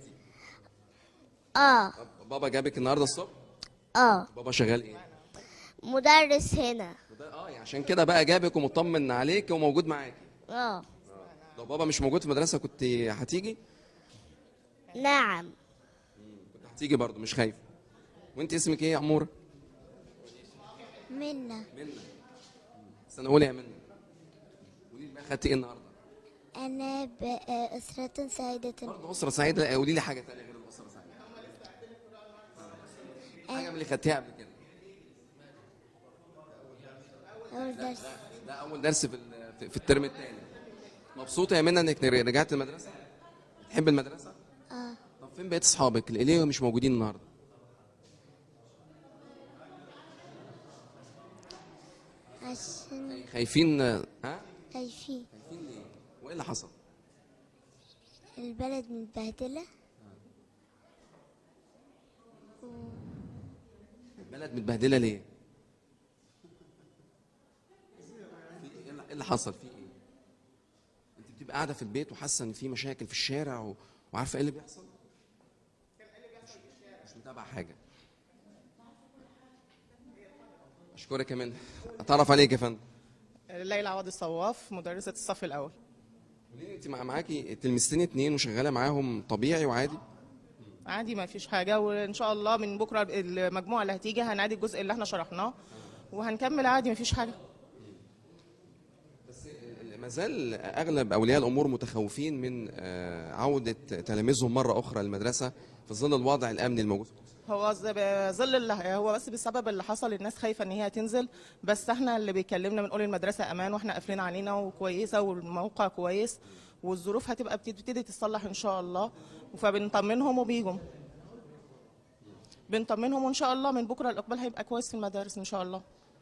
[SPEAKER 9] بابا جابك النهارده الصبح؟ بابا شغال ايه؟
[SPEAKER 12] مدرس هنا.
[SPEAKER 9] يعني عشان كده بقى جابك ومطمن عليك وموجود معاكي. لو بابا مش موجود في المدرسه كنت هتيجي؟
[SPEAKER 12] نعم.
[SPEAKER 9] كنت هتيجي برضه مش خايفه. وانت اسمك ايه يا عموره؟
[SPEAKER 12] منى.
[SPEAKER 9] سنه اولى يا منى. قولي لي بقى خدتي ايه النهارده؟
[SPEAKER 12] أنا بأسرة سعيدة.
[SPEAKER 9] برضه اسره سعيده. قولي لي حاجه ثانيه غير الاسره سعيده. حاجه من اللي خدتيها قبل كده؟
[SPEAKER 12] أول درس.
[SPEAKER 9] ده اول درس في الترم الثاني. مبسوطه يا منى انك رجعت المدرسه؟ تحب المدرسه؟ طب فين بقيت اصحابك اللي ليه مش موجودين النهارده؟
[SPEAKER 12] عشان
[SPEAKER 9] خايفين.
[SPEAKER 12] خايفين
[SPEAKER 9] ليه؟ وايه اللي حصل؟
[SPEAKER 12] البلد متبهدلة.
[SPEAKER 9] البلد متبهدله ليه؟ ايه اللي حصل؟ في ايه؟ انت بتبقى قاعده في البيت وحاسه ان في مشاكل في الشارع وعارفه ايه اللي بيحصل؟ مش متابعه حاجه. اشكرك يا منى. اتعرف عليك يا فندم.
[SPEAKER 13] ليلى عوض الصواف، مدرسة الصف الأول.
[SPEAKER 9] قولي لي انت معاكي تلميذتين 2 وشغاله معاهم طبيعي وعادي؟
[SPEAKER 13] عادي ما فيش حاجة، وإن شاء الله من بكرة المجموعة اللي هتيجي هنعيد الجزء اللي احنا شرحناه وهنكمل عادي ما فيش حاجة.
[SPEAKER 9] بس ما زال أغلب أولياء الأمور متخوفين من عودة تلاميذهم مرة أخرى للمدرسة في ظل الوضع الأمني الموجود.
[SPEAKER 13] هو هو بس بسبب اللي حصل الناس خايفه ان هي تنزل، بس احنا اللي بيكلمنا بنقول المدرسه امان واحنا قافلين علينا وكويسه والموقع كويس والظروف هتبقى بتبتدي تتصلح ان شاء الله، فبنطمنهم وبيجوا بنطمنهم وان شاء الله من بكره الاقبال هيبقى كويس في المدارس ان شاء الله.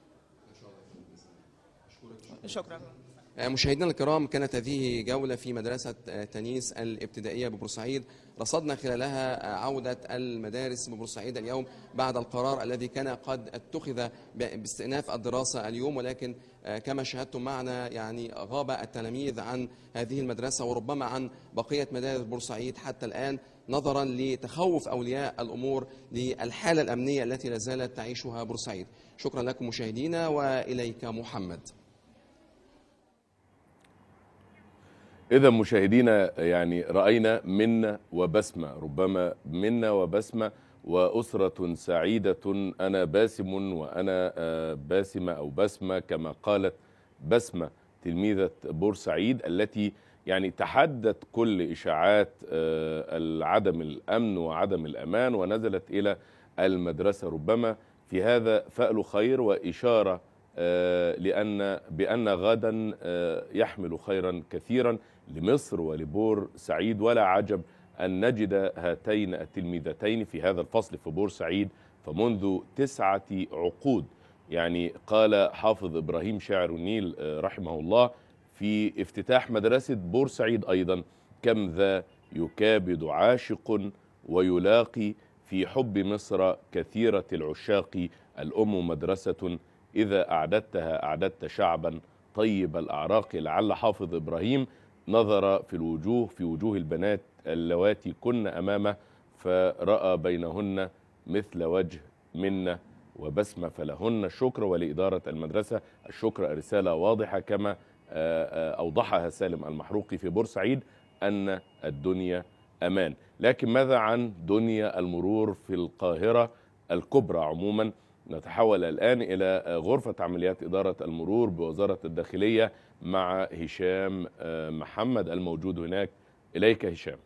[SPEAKER 13] شكرا.
[SPEAKER 9] مشاهدينا الكرام، كانت هذه جولة في مدرسة تنيس الابتدائية ببورسعيد، رصدنا خلالها عودة المدارس ببورسعيد اليوم بعد القرار الذي كان قد اتخذ باستئناف الدراسة اليوم، ولكن كما شاهدتم معنا يعني غاب التلاميذ عن هذه المدرسة وربما عن بقية مدارس بورسعيد حتى الآن، نظرا لتخوف أولياء الأمور للحالة الأمنية التي لا زالت تعيشها بورسعيد. شكرا لكم مشاهدينا، وإليك محمد.
[SPEAKER 3] إذا مشاهدينا يعني رأينا منا وبسمة، ربما منا وبسمة وأسرة سعيدة. أنا باسم وأنا باسمة أو بسمة كما قالت بسمة تلميذة بورسعيد التي يعني تحدت كل إشاعات عدم الأمن وعدم الأمان ونزلت إلى المدرسة. ربما في هذا فأل خير وإشارة بأن غدا يحمل خيرا كثيرا لمصر ولبورسعيد، ولا عجب أن نجد هاتين التلميذتين في هذا الفصل في بورسعيد فمنذ 9 عقود. يعني قال حافظ إبراهيم شاعر النيل رحمه الله في افتتاح مدرسة بورسعيد أيضا: كم ذا يكابد عاشق ويلاقي في حب مصر كثيرة العشاق، الأم مدرسة إذا أعددتها أعددت شعبا طيب الأعراق. لعل حافظ إبراهيم نظر في وجوه البنات اللواتي كن أمامه فرأى بينهن مثل وجه منا وبسمة، فلهن الشكر ولإدارة المدرسة الشكر. رسالة واضحة كما أوضحها سالم المحروقي في بورسعيد أن الدنيا أمان. لكن ماذا عن دنيا المرور في القاهرة الكبرى عموما؟ نتحول الآن إلى غرفة عمليات إدارة المرور بوزارة الداخلية مع هشام محمد الموجود هناك. إليك هشام.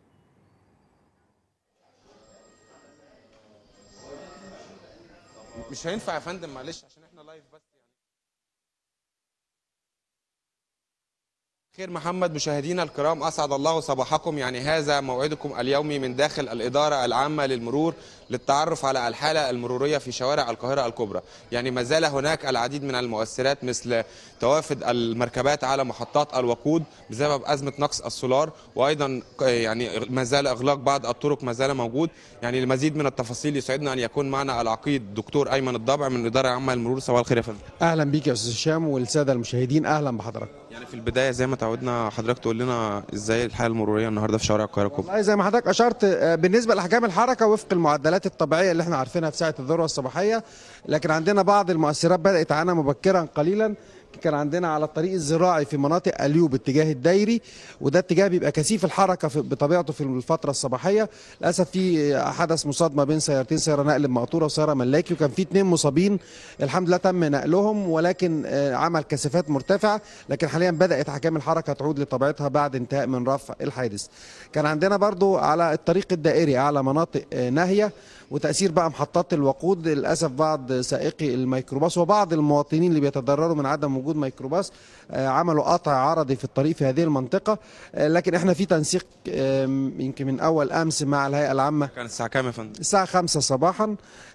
[SPEAKER 14] مش هينفع يا فندم، معلش عشان احنا لايف بس. يعني خير محمد، مشاهدينا الكرام أسعد الله صباحكم. يعني هذا موعدكم اليومي من داخل الإدارة العامة للمرور للتعرف على الحالة المرورية في شوارع القاهرة الكبرى. يعني ما زال هناك العديد من المؤثرات مثل توافد المركبات على محطات الوقود بسبب أزمة نقص السولار، وأيضا يعني ما زال إغلاق بعض الطرق ما زال موجود. يعني المزيد من التفاصيل يسعدنا أن يكون معنا العقيد دكتور أيمن الضبع من الإدارة العامة للمرور. صباح الخير يا فندم.
[SPEAKER 15] أهلا بيك يا أستاذ هشام والسادة المشاهدين، أهلا بحضرتك.
[SPEAKER 14] يعني في البداية زي ما تعودنا حضرتك تقول لنا ازاي الحالة المرورية النهارده في شوارع القاهرة الكبرى.
[SPEAKER 15] والله زي ما حضرتك أشرت، بالنسبة لأحجام الحركة وفق المعدلات الطبيعية اللي احنا عارفينها في ساعة الذروة الصباحية، لكن عندنا بعض المؤثرات بدأت عنها مبكرا قليلا. كان عندنا على الطريق الزراعي في مناطق اليوب اتجاه الدايري، وده اتجاه بيبقى كثيف الحركه بطبيعته في الفتره الصباحيه. للاسف في حدث مصادمه بين سيارتين، سياره نقل مقطوره وسياره ملاكي، وكان في 2 مصابين الحمد لله تم نقلهم، ولكن عمل كثافات مرتفعه. لكن حاليا بدات احجام الحركه تعود لطبيعتها بعد انتهاء من رفع الحادث. كان عندنا برضو على الطريق الدائري على مناطق ناهيه وتأثير بقى محطات الوقود، للأسف بعض سائقي الميكروباص وبعض المواطنين اللي بيتضرروا من عدم وجود ميكروباص عملوا قطع عرضي في الطريق في هذه المنطقة. لكن احنا في تنسيق يمكن من أول أمس مع الهيئة العامة.
[SPEAKER 14] كان الساعة كام يا فندم؟
[SPEAKER 15] الساعة 5 صباحا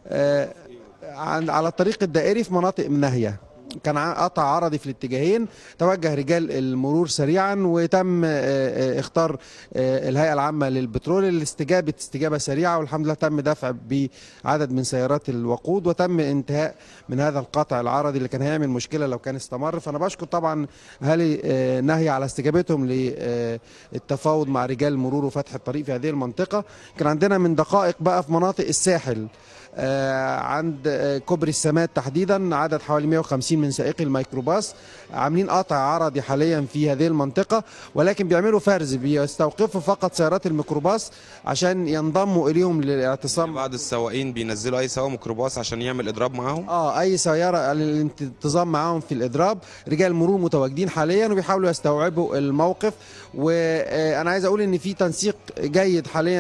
[SPEAKER 15] على الطريق الدائري في مناطق ناهية، كان قطع عرضي في الاتجاهين. توجه رجال المرور سريعا وتم اختار الهيئة العامة للبترول الاستجابة استجابة سريعة، والحمد لله تم دفع بعدد من سيارات الوقود وتم انتهاء من هذا القطع العرضي اللي كان هيعمل مشكلة لو كان استمر. فأنا بشكر طبعا أهالي ناهية على استجابتهم للتفاوض مع رجال المرور وفتح الطريق في هذه المنطقة. كان عندنا من دقائق بقى في مناطق الساحل عند كوبري السمات تحديدا عدد حوالي 150 من سائقي الميكروباص عاملين قطع عرضي حاليا في هذه المنطقة، ولكن بيعملوا فرز، بيستوقفوا فقط سيارات الميكروباص عشان ينضموا اليهم للاعتصام.
[SPEAKER 14] بعض السواقين بينزلوا اي سواق ميكروباص عشان يعمل اضراب معاهم.
[SPEAKER 15] اي سيارة للانتظام معاهم في الاضراب. رجال المرور متواجدين حاليا وبيحاولوا يستوعبوا الموقف. وانا عايز اقول ان في تنسيق جيد حاليا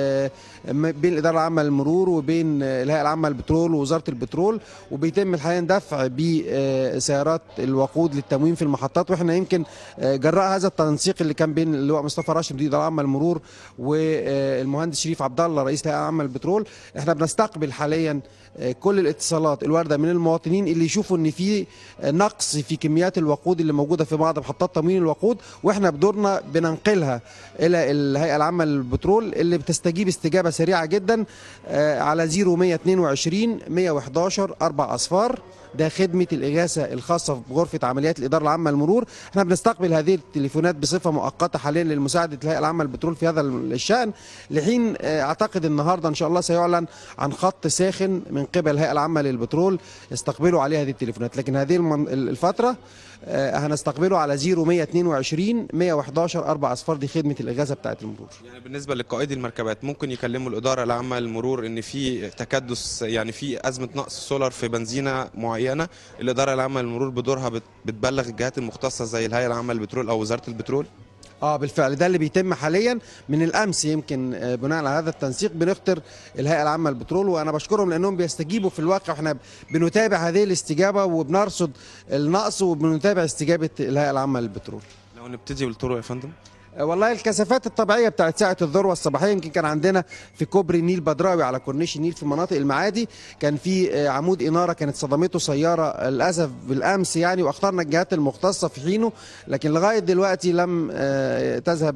[SPEAKER 15] بين الاداره العامه للمرور وبين الهيئه العامه للبترول ووزاره البترول، وبيتم حاليا دفع بسيارات الوقود للتموين في المحطات. واحنا يمكن جراء هذا التنسيق اللي كان بين اللواء مصطفى راشد مدير الاداره العامه للمرور والمهندس شريف عبد الله رئيس الهيئه العامه للبترول، احنا بنستقبل حاليا كل الاتصالات الوارده من المواطنين اللي يشوفوا ان في نقص في كميات الوقود اللي موجوده في بعض محطات تموين الوقود، واحنا بدورنا بننقلها الى الهيئه العامه للبترول اللي بتستجيب استجابه سريعه جدا على 0122 111 4 أصفار. ده خدمة الإغاثة الخاصة بغرفة عمليات الإدارة العامة للمرور. احنا بنستقبل هذه التليفونات بصفة مؤقتة حاليا لمساعدة الهيئة العامة للبترول في هذا الشأن، لحين أعتقد النهاردة إن شاء الله سيعلن عن خط ساخن من قبل الهيئة العامة للبترول يستقبلوا عليه هذه التليفونات. لكن هذه الفترة هنستقبله على 0122 111 4 أصفار، دي خدمة الإغاثة بتاعة المرور.
[SPEAKER 14] يعني بالنسبة لقائدي المركبات ممكن يكلموا الإدارة العامة للمرور إن في تكدس، يعني في أزمة نقص سولار في بنزينة معينة، الإدارة العامة للمرور بدورها بتبلغ الجهات المختصة زي الهيئة العامة للبترول أو وزارة البترول؟
[SPEAKER 15] بالفعل ده اللي بيتم حاليا. من الامس يمكن بناء على هذا التنسيق بنختار الهيئه العامه للبترول، وانا بشكرهم لانهم بيستجيبوا في الواقع. احنا بنتابع هذه الاستجابه وبنرصد النقص وبنتابع استجابه الهيئه العامه للبترول.
[SPEAKER 14] لو نبتدي بالطرق يا فندم.
[SPEAKER 15] والله الكثافات الطبيعيه بتاعت ساعه الذروه الصباحيه يمكن كان عندنا في كوبري النيل بدراوي على كورنيش النيل في مناطق المعادي كان في عمود اناره كانت صدمته سياره للاسف بالامس يعني، واخترنا الجهات المختصه في حينه، لكن لغايه دلوقتي لم تذهب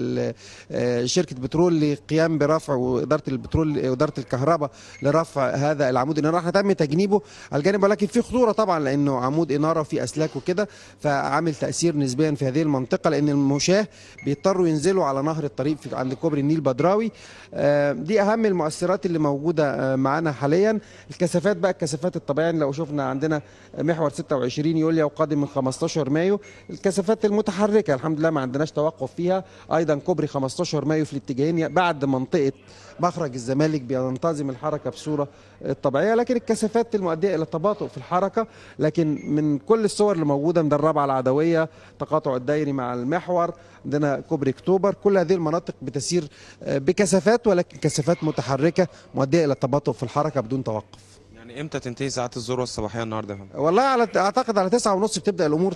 [SPEAKER 15] شركه بترول للقيام برفع، واداره البترول اداره الكهرباء لرفع هذا العمود الاناره. احنا تم تجنيبه على الجانب، ولكن في خطوره طبعا لانه عمود اناره وفي اسلاك وكده، فعامل تاثير نسبيا في هذه المنطقه لان المشاه بيضطروا ينزلوا على نهر الطريق عند كوبري النيل بدراوي. دي اهم المؤثرات اللي موجوده معانا حاليا. الكثافات بقى الكثافات الطبيعيه لو شفنا عندنا محور 26 يوليو وقادم من 15 مايو، الكثافات المتحركه الحمد لله ما عندناش توقف فيها. ايضا كوبري 15 مايو في الاتجاهين بعد منطقه مخرج الزمالك بينتظم الحركه بصوره طبيعيه، لكن الكثافات المؤديه الى تباطؤ في الحركه. لكن من كل الصور اللي موجوده من الرابعه العدويه، تقاطع الدايري مع المحور، عندنا كوبري اكتوبر، كل هذه المناطق بتسير بكثافات ولكن كثافات متحركه مؤديه الى تباطؤ في الحركه بدون توقف.
[SPEAKER 14] يعني امتى تنتهي ساعات الذروه الصباحيه النهارده يا فندم؟
[SPEAKER 15] والله اعتقد على 9:30 بتبدا الامور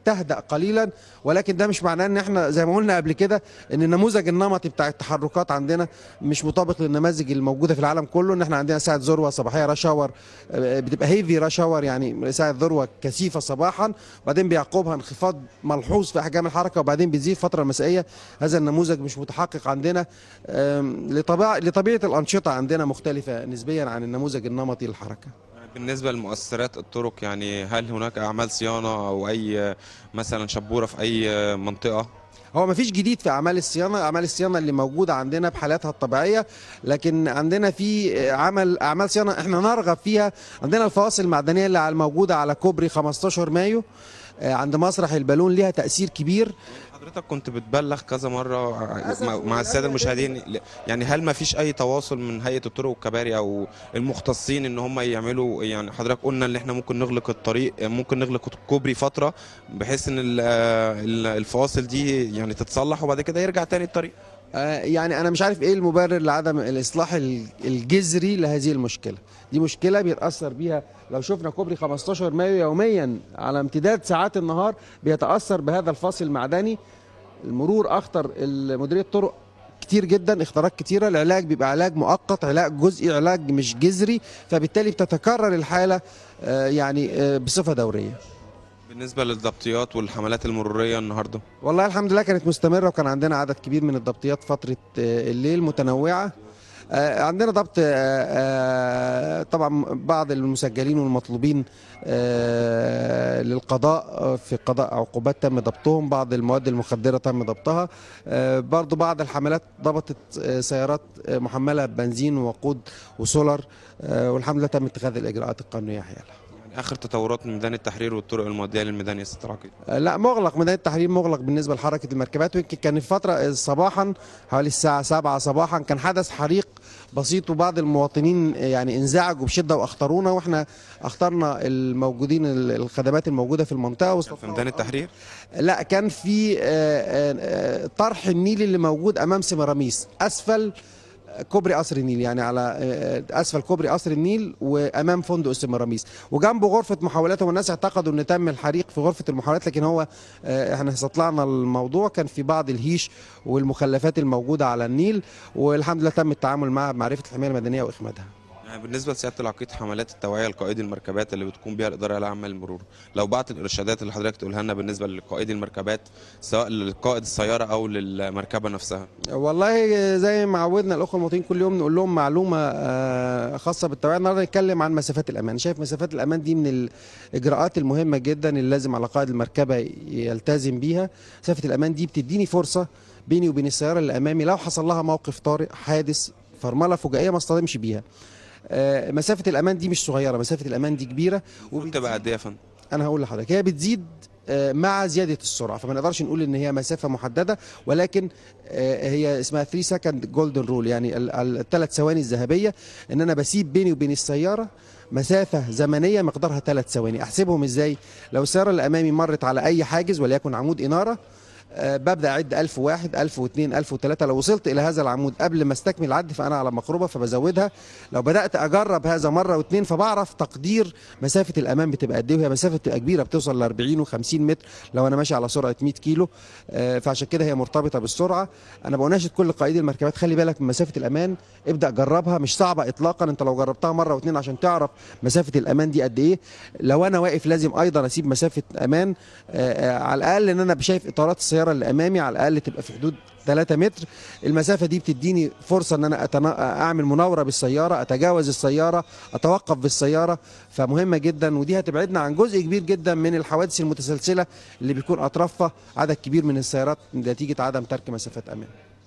[SPEAKER 15] تهدأ قليلا، ولكن ده مش معناه ان احنا زي ما قلنا قبل كده ان النموذج النمطي بتاع التحركات عندنا مش مطابق للنماذج الموجوده في العالم كله. ان احنا عندنا ساعه ذروه صباحيه راش اور بتبقى هيفي راش اور، يعني ساعه ذروه كثيفه صباحا، وبعدين بيعقبها انخفاض ملحوظ في احجام الحركه، وبعدين بتزيد الفتره المسائيه. هذا النموذج مش متحقق عندنا لطبيعه الانشطه عندنا مختلفه نسبيا عن النموذج النمطي للحركه.
[SPEAKER 14] بالنسبة لمؤثرات الطرق، يعني هل هناك أعمال صيانة أو أي مثلا شبورة في أي منطقة؟
[SPEAKER 15] هو مفيش جديد في اعمال الصيانه، اعمال الصيانه اللي موجوده عندنا بحالاتها الطبيعيه، لكن عندنا في اعمال صيانه احنا نرغب فيها. عندنا الفواصل المعدنيه اللي موجوده على كوبري 15 مايو عند مسرح البالون ليها تاثير كبير.
[SPEAKER 14] حضرتك كنت بتبلغ كذا مرة مع السادة المشاهدين، يعني هل ما فيش أي تواصل من هيئة الطرق والكباري أو المختصين إن هم يعملوا؟ يعني حضرتك قلنا إن إحنا ممكن نغلق الطريق، ممكن نغلق الكوبري فترة بحيث إن الفواصل دي يعني تتصلح وبعد كده يرجع تاني الطريق.
[SPEAKER 15] يعني أنا مش عارف إيه المبرر لعدم الإصلاح الجذري لهذه المشكلة. دي مشكلة بيتأثر بيها، لو شفنا كوبري 15 مايو يوميا على امتداد ساعات النهار بيتأثر بهذا الفاصل المعدني. المرور أخطر مديرية الطرق كتير جدا، اختراق كتيرة. العلاج بيبقى علاج مؤقت، علاج جزئي، علاج مش جذري، فبالتالي بتتكرر الحالة يعني بصفة دورية.
[SPEAKER 14] بالنسبة للضبطيات والحملات المرورية النهاردة،
[SPEAKER 15] والله الحمد لله كانت مستمرة، وكان عندنا عدد كبير من الضبطيات فترة الليل متنوعة. عندنا ضبط طبعا بعض المسجلين والمطلوبين للقضاء في قضاء عقوبات تم ضبطهم، بعض المواد المخدرة تم ضبطها، برضو بعض الحملات ضبطت سيارات محملة بنزين ووقود وسولر، والحمد لله تم اتخاذ الإجراءات القانونية حيالها.
[SPEAKER 14] آخر تطورات من ميدان التحرير والطرق المؤدية للميدان يا ست العقيد؟
[SPEAKER 15] لا مغلق، ميدان التحرير مغلق بالنسبة لحركة المركبات. ويمكن كان في فترة صباحا حوالي الساعة 7 صباحا كان حدث حريق بسيط، وبعض المواطنين يعني انزعجوا بشدة واختارونا، واحنا اخترنا الموجودين الخدمات الموجودة في المنطقة.
[SPEAKER 14] في ميدان التحرير؟
[SPEAKER 15] لا، كان في طرح النيل اللي موجود أمام سمراميس أسفل كوبري قصر النيل، يعني على اسفل كوبري قصر النيل وامام فندق السمراميس، وجنبه غرفه محاولات. والناس اعتقدوا ان تم الحريق في غرفه المحاولات، لكن هو احنا استطلعنا الموضوع كان في بعض الهيش والمخلفات الموجوده على النيل، والحمد لله تم التعامل معها بمعرفه الحمايه المدنيه واخمادها.
[SPEAKER 14] بالنسبة لسيادة العقيد، حملات التوعية لقائدي المركبات اللي بتقوم بها الإدارة العامة للمرور، لو بعض الإرشادات اللي حضرتك تقولها لنا بالنسبة لقائدي المركبات سواء لقائد السيارة أو للمركبة نفسها؟
[SPEAKER 15] والله زي ما عودنا الأخوة المواطنين كل يوم نقول لهم معلومة خاصة بالتوعية. النهارده نتكلم عن مسافات الأمان. شايف مسافات الأمان دي من الإجراءات المهمة جدا اللي لازم على قائد المركبة يلتزم بيها. مسافة الأمان دي بتديني فرصة بيني وبين السيارة اللي أمامي لو حصل لها موقف طارئ، حادث، فرملة فجائية، ما اصطدمش بيها. مسافة الأمان دي مش صغيرة، مسافة الأمان دي كبيرة.
[SPEAKER 14] وبتبقى قد إيه يا فندم؟
[SPEAKER 15] أنا هقول لحضرتك، هي بتزيد مع زيادة السرعة، فما نقدرش نقول إن هي مسافة محددة، ولكن هي اسمها 3 سكند جولدن رول، يعني الثلاث ثواني الذهبية، إن أنا بسيب بيني وبين السيارة مسافة زمنية مقدارها 3 ثواني. أحسبهم إزاي؟ لو السيارة اللي أمامي مرت على أي حاجز وليكن عمود إنارة، ببدا اعد 1001 1002 1003. لو وصلت الى هذا العمود قبل ما استكمل العد فانا على مقربه فبزودها. لو بدات اجرب هذا مره واثنين فبعرف تقدير مسافه الامان بتبقى قد ايه، وهي مسافه بتبقى كبيره بتوصل ل 40 و50 متر لو انا ماشي على سرعه 100 كيلو. فعشان كده هي مرتبطه بالسرعه. انا بناشد كل قائدي المركبات خلي بالك من مسافه الامان، ابدا جربها، مش صعبه اطلاقا. انت لو جربتها مره واثنين عشان تعرف مسافه الامان دي قد ايه. لو انا واقف لازم ايضا اسيب مسافه امان على الاقل، ان انا شايف اطارات السياره اللي امامي على الاقل تبقى في حدود 3 متر. المسافه دي بتديني فرصه ان انا اعمل مناوره بالسياره، اتجاوز السياره، اتوقف بالسياره، فمهمه جدا. ودي هتبعدنا عن جزء كبير جدا من الحوادث المتسلسله اللي بيكون اطرافها عدد كبير من السيارات نتيجه عدم ترك مسافات امان.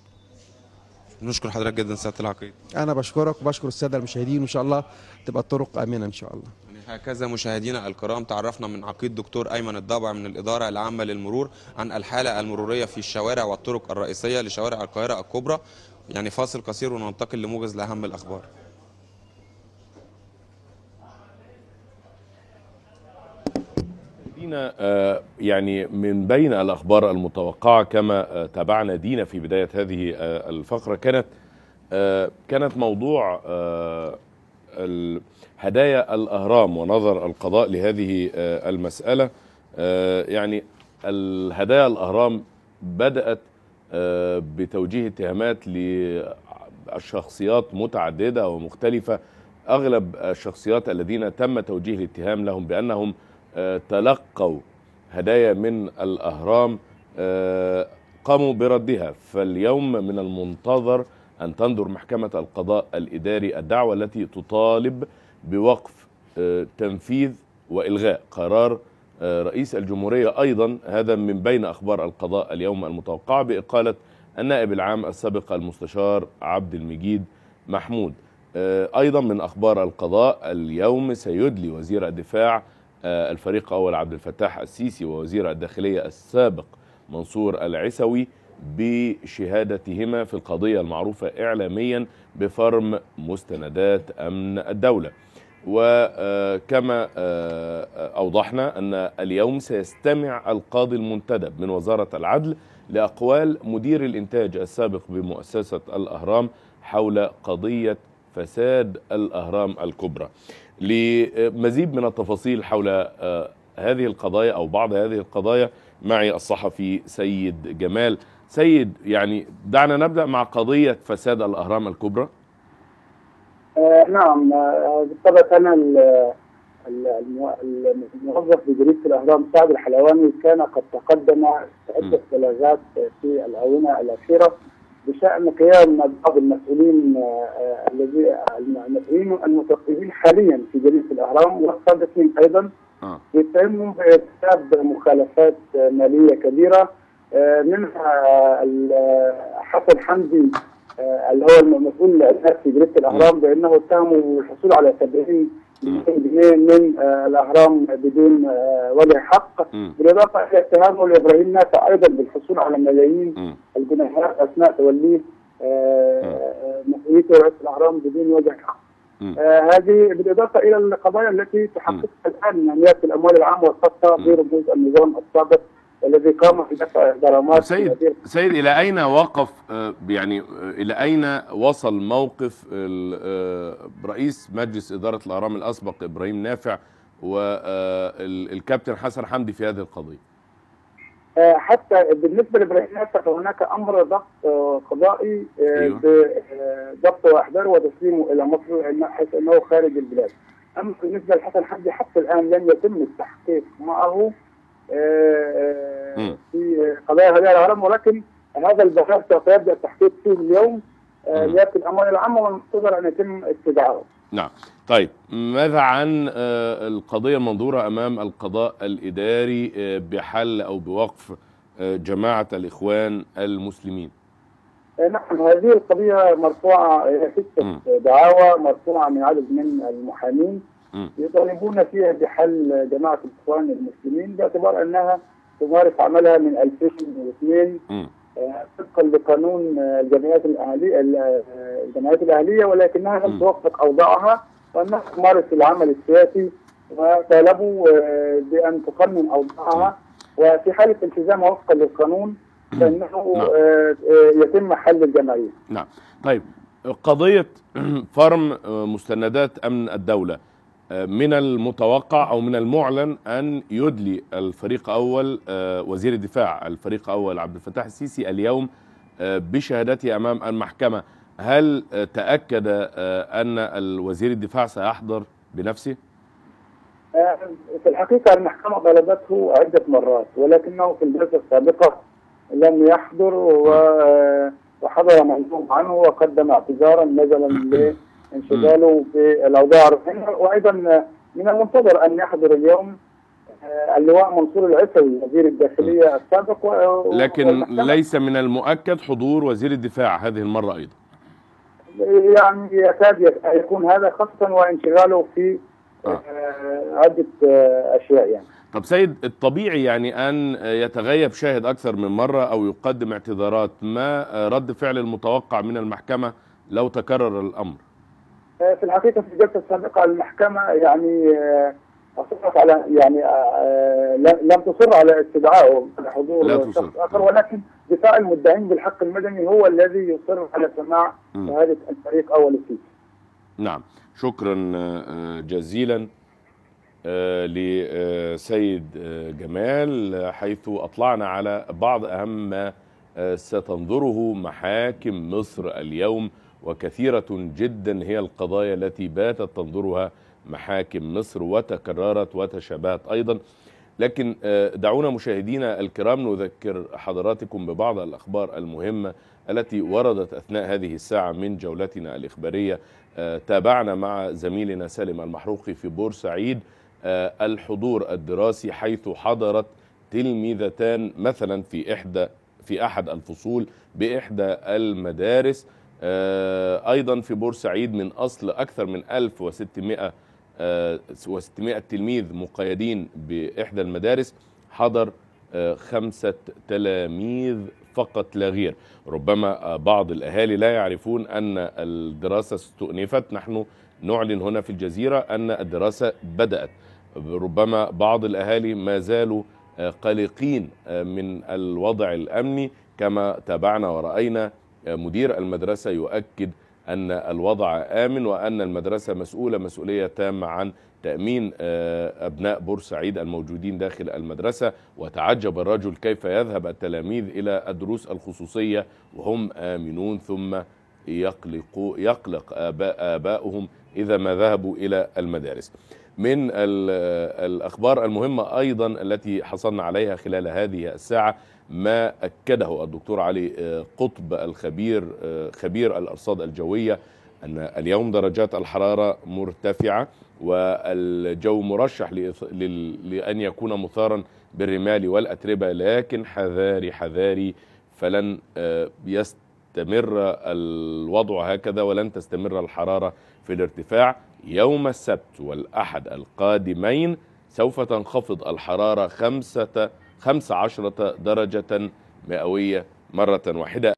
[SPEAKER 14] نشكر حضرتك جدا سيادة العقيد.
[SPEAKER 15] انا بشكرك وبشكر الساده المشاهدين، وان شاء الله تبقى الطرق امنه ان شاء الله.
[SPEAKER 14] هكذا مشاهدينا الكرام تعرفنا من عقيد دكتور أيمن الضبع من الإدارة العامة للمرور عن الحالة المرورية في الشوارع والطرق الرئيسية لشوارع القاهرة الكبرى. يعني فاصل قصير وننتقل لموجز لأهم الأخبار.
[SPEAKER 3] دينا، يعني من بين الأخبار المتوقعة كما تابعنا دينا في بداية هذه الفقرة كانت موضوع هدايا الأهرام ونظر القضاء لهذه المسألة. يعني الهدايا الأهرام بدأت بتوجيه اتهامات للشخصيات متعددة ومختلفة. أغلب الشخصيات الذين تم توجيه الاتهام لهم بأنهم تلقوا هدايا من الأهرام قاموا بردها. فاليوم من المنتظر أن تنظر محكمة القضاء الإداري الدعوة التي تطالب بوقف تنفيذ وإلغاء قرار رئيس الجمهورية. أيضا هذا من بين أخبار القضاء اليوم المتوقعة بإقالة النائب العام السابق المستشار عبد المجيد محمود. أيضا من أخبار القضاء اليوم سيدلي وزير الدفاع الفريق أول عبد الفتاح السيسي ووزير الداخلية السابق منصور العسوي بشهادتهما في القضية المعروفة إعلاميا بفرم مستندات أمن الدولة. وكما أوضحنا أن اليوم سيستمع القاضي المنتدب من وزارة العدل لأقوال مدير الإنتاج السابق بمؤسسة الأهرام حول قضية فساد الأهرام الكبرى. لمزيد من التفاصيل حول هذه القضايا أو بعض هذه القضايا معي الصحفي سيد جمال. سيد، يعني دعنا نبدأ مع قضية فساد الأهرام الكبرى.
[SPEAKER 16] نعم، بالطبع أنا الموظف بجريدة الأهرام سعد الحلواني كان قد تقدم عدة بلاغات في الآونة الأخيرة بشأن قيام بعض المسؤولين المتوقفين حاليا في جريدة الأهرام والصادقين أيضا يتهمهم بارتكاب مخالفات مالية كبيرة، منها حسن حمدي اللي هو المسؤول الاساسي في جريدة الأهرام بأنه اتهموا الحصول على 70 مليون جنيه من الأهرام بدون وجه حق، بالإضافة إلى اتهامه لإبراهيم نافع أيضا بالحصول على ملايين الجنيهات أثناء توليه مسؤوليته رئيس الأهرام بدون وجه حق. هذه بالإضافة إلى القضايا التي تحققها الآن عمليات الأموال العامة والخاصة برموز النظام السابق الذي قام بدفع غرامات.
[SPEAKER 3] سيد إلى أين وقف يعني إلى أين وصل موقف رئيس مجلس إدارة الأهرام الأسبق إبراهيم نافع والكابتن حسن حمدي في هذه القضية؟
[SPEAKER 16] حتى بالنسبة لإبراهيم نافع فهناك أمر ضغط قضائي بضبط وإحضاره وتسليمه إلى مصر حيث أنه خارج البلاد. أما بالنسبة لحسن حمدي حتى الآن لم يتم التحقيق معه في قضايا هذه الأهرام، ولكن هذا البلاغ سوف يبدأ التحقيق فيه اليوم ليأتي الأموال العامة والمنتظر أن يتم استدعائه.
[SPEAKER 3] نعم. طيب، ماذا عن القضية المنظورة أمام القضاء الإداري بحل أو بوقف جماعة الإخوان المسلمين؟
[SPEAKER 16] نعم، هذه القضية مرفوعة، ستة دعاوى مرفوعة من عدد من المحامين يطالبون فيها بحل جماعة الإخوان المسلمين باعتبار أنها تمارس عملها من 2002 طبقا لقانون الجمعيات الأهلية، ولكنها لم توفق أوضاعها وأنها تمارس العمل السياسي، وطالبوا بأن تقنن أوضاعها وفي حالة التزامها وفقا للقانون فإنه يتم حل الجمعية.
[SPEAKER 3] نعم. طيب، قضية فرم مستندات أمن الدولة من المتوقع أو من المعلن أن يدلي الفريق أول وزير الدفاع الفريق أول عبد الفتاح السيسي اليوم بشهادته أمام المحكمة. هل تأكد أن الوزير الدفاع سيحضر بنفسه؟
[SPEAKER 16] في الحقيقة المحكمة طلبته عدة مرات، ولكنه في الجلسة السابقة لم يحضر وحضر منظوم عنه وقدم اعتذارا نزلا لانشغاله بالاوضاع الروتينيه. وايضا من المنتظر ان يحضر اليوم اللواء منصور العسوي وزير الداخليه السابق،
[SPEAKER 3] لكن ليس من المؤكد حضور وزير الدفاع هذه المره ايضا.
[SPEAKER 16] يعني يكاد يكون هذا، خاصه وانشغاله في عده اشياء يعني.
[SPEAKER 3] طب سيد، الطبيعي يعني أن يتغيب شاهد أكثر من مرة أو يقدم اعتذارات، ما رد فعل المتوقع من المحكمة لو تكرر الأمر؟
[SPEAKER 16] في الحقيقة في الجلسة السابقة المحكمة يعني أصرت على لم تصر على استدعائه لحضور شخص آخر، ولكن دفاع المدعين بالحق المدني هو الذي يصر على سماع شهادة الفريق أول السيسي.
[SPEAKER 3] نعم، شكرا جزيلا. لسيد جمال، حيث أطلعنا على بعض أهم ما ستنظره محاكم مصر اليوم، وكثيرة جدا هي القضايا التي باتت تنظرها محاكم مصر وتكررت وتشابهت أيضا. لكن دعونا مشاهدينا الكرام نذكر حضراتكم ببعض الأخبار المهمة التي وردت أثناء هذه الساعة من جولتنا الإخبارية. تابعنا مع زميلنا سالم المحروقي في بورسعيد الحضور الدراسي، حيث حضرت تلميذتان مثلا في أحد الفصول بإحدى المدارس. أيضا في بورسعيد من أصل أكثر من 1600 تلميذ مقيدين بإحدى المدارس حضر 5 تلاميذ فقط لا غير. ربما بعض الأهالي لا يعرفون أن الدراسة استؤنفت. نحن نعلن هنا في الجزيرة أن الدراسة بدأت. ربما بعض الأهالي ما زالوا قلقين من الوضع الأمني، كما تابعنا ورأينا مدير المدرسة يؤكد أن الوضع آمن وأن المدرسة مسؤولة مسؤولية تامة عن تأمين أبناء بورسعيد الموجودين داخل المدرسة. وتعجب الرجل كيف يذهب التلاميذ إلى الدروس الخصوصية وهم آمنون، ثم يقلق آباؤهم إذا ما ذهبوا إلى المدارس. من الأخبار المهمة أيضا التي حصلنا عليها خلال هذه الساعة ما أكده الدكتور علي قطب خبير الأرصاد الجوية أن اليوم درجات الحرارة مرتفعة والجو مرشح لأن يكون مثارا بالرمال والأتربة، لكن حذاري فلن يستمر الوضع هكذا ولن تستمر الحرارة في الارتفاع. يوم السبت والأحد القادمين سوف تنخفض الحرارة 15 درجة مئوية مرة واحدة.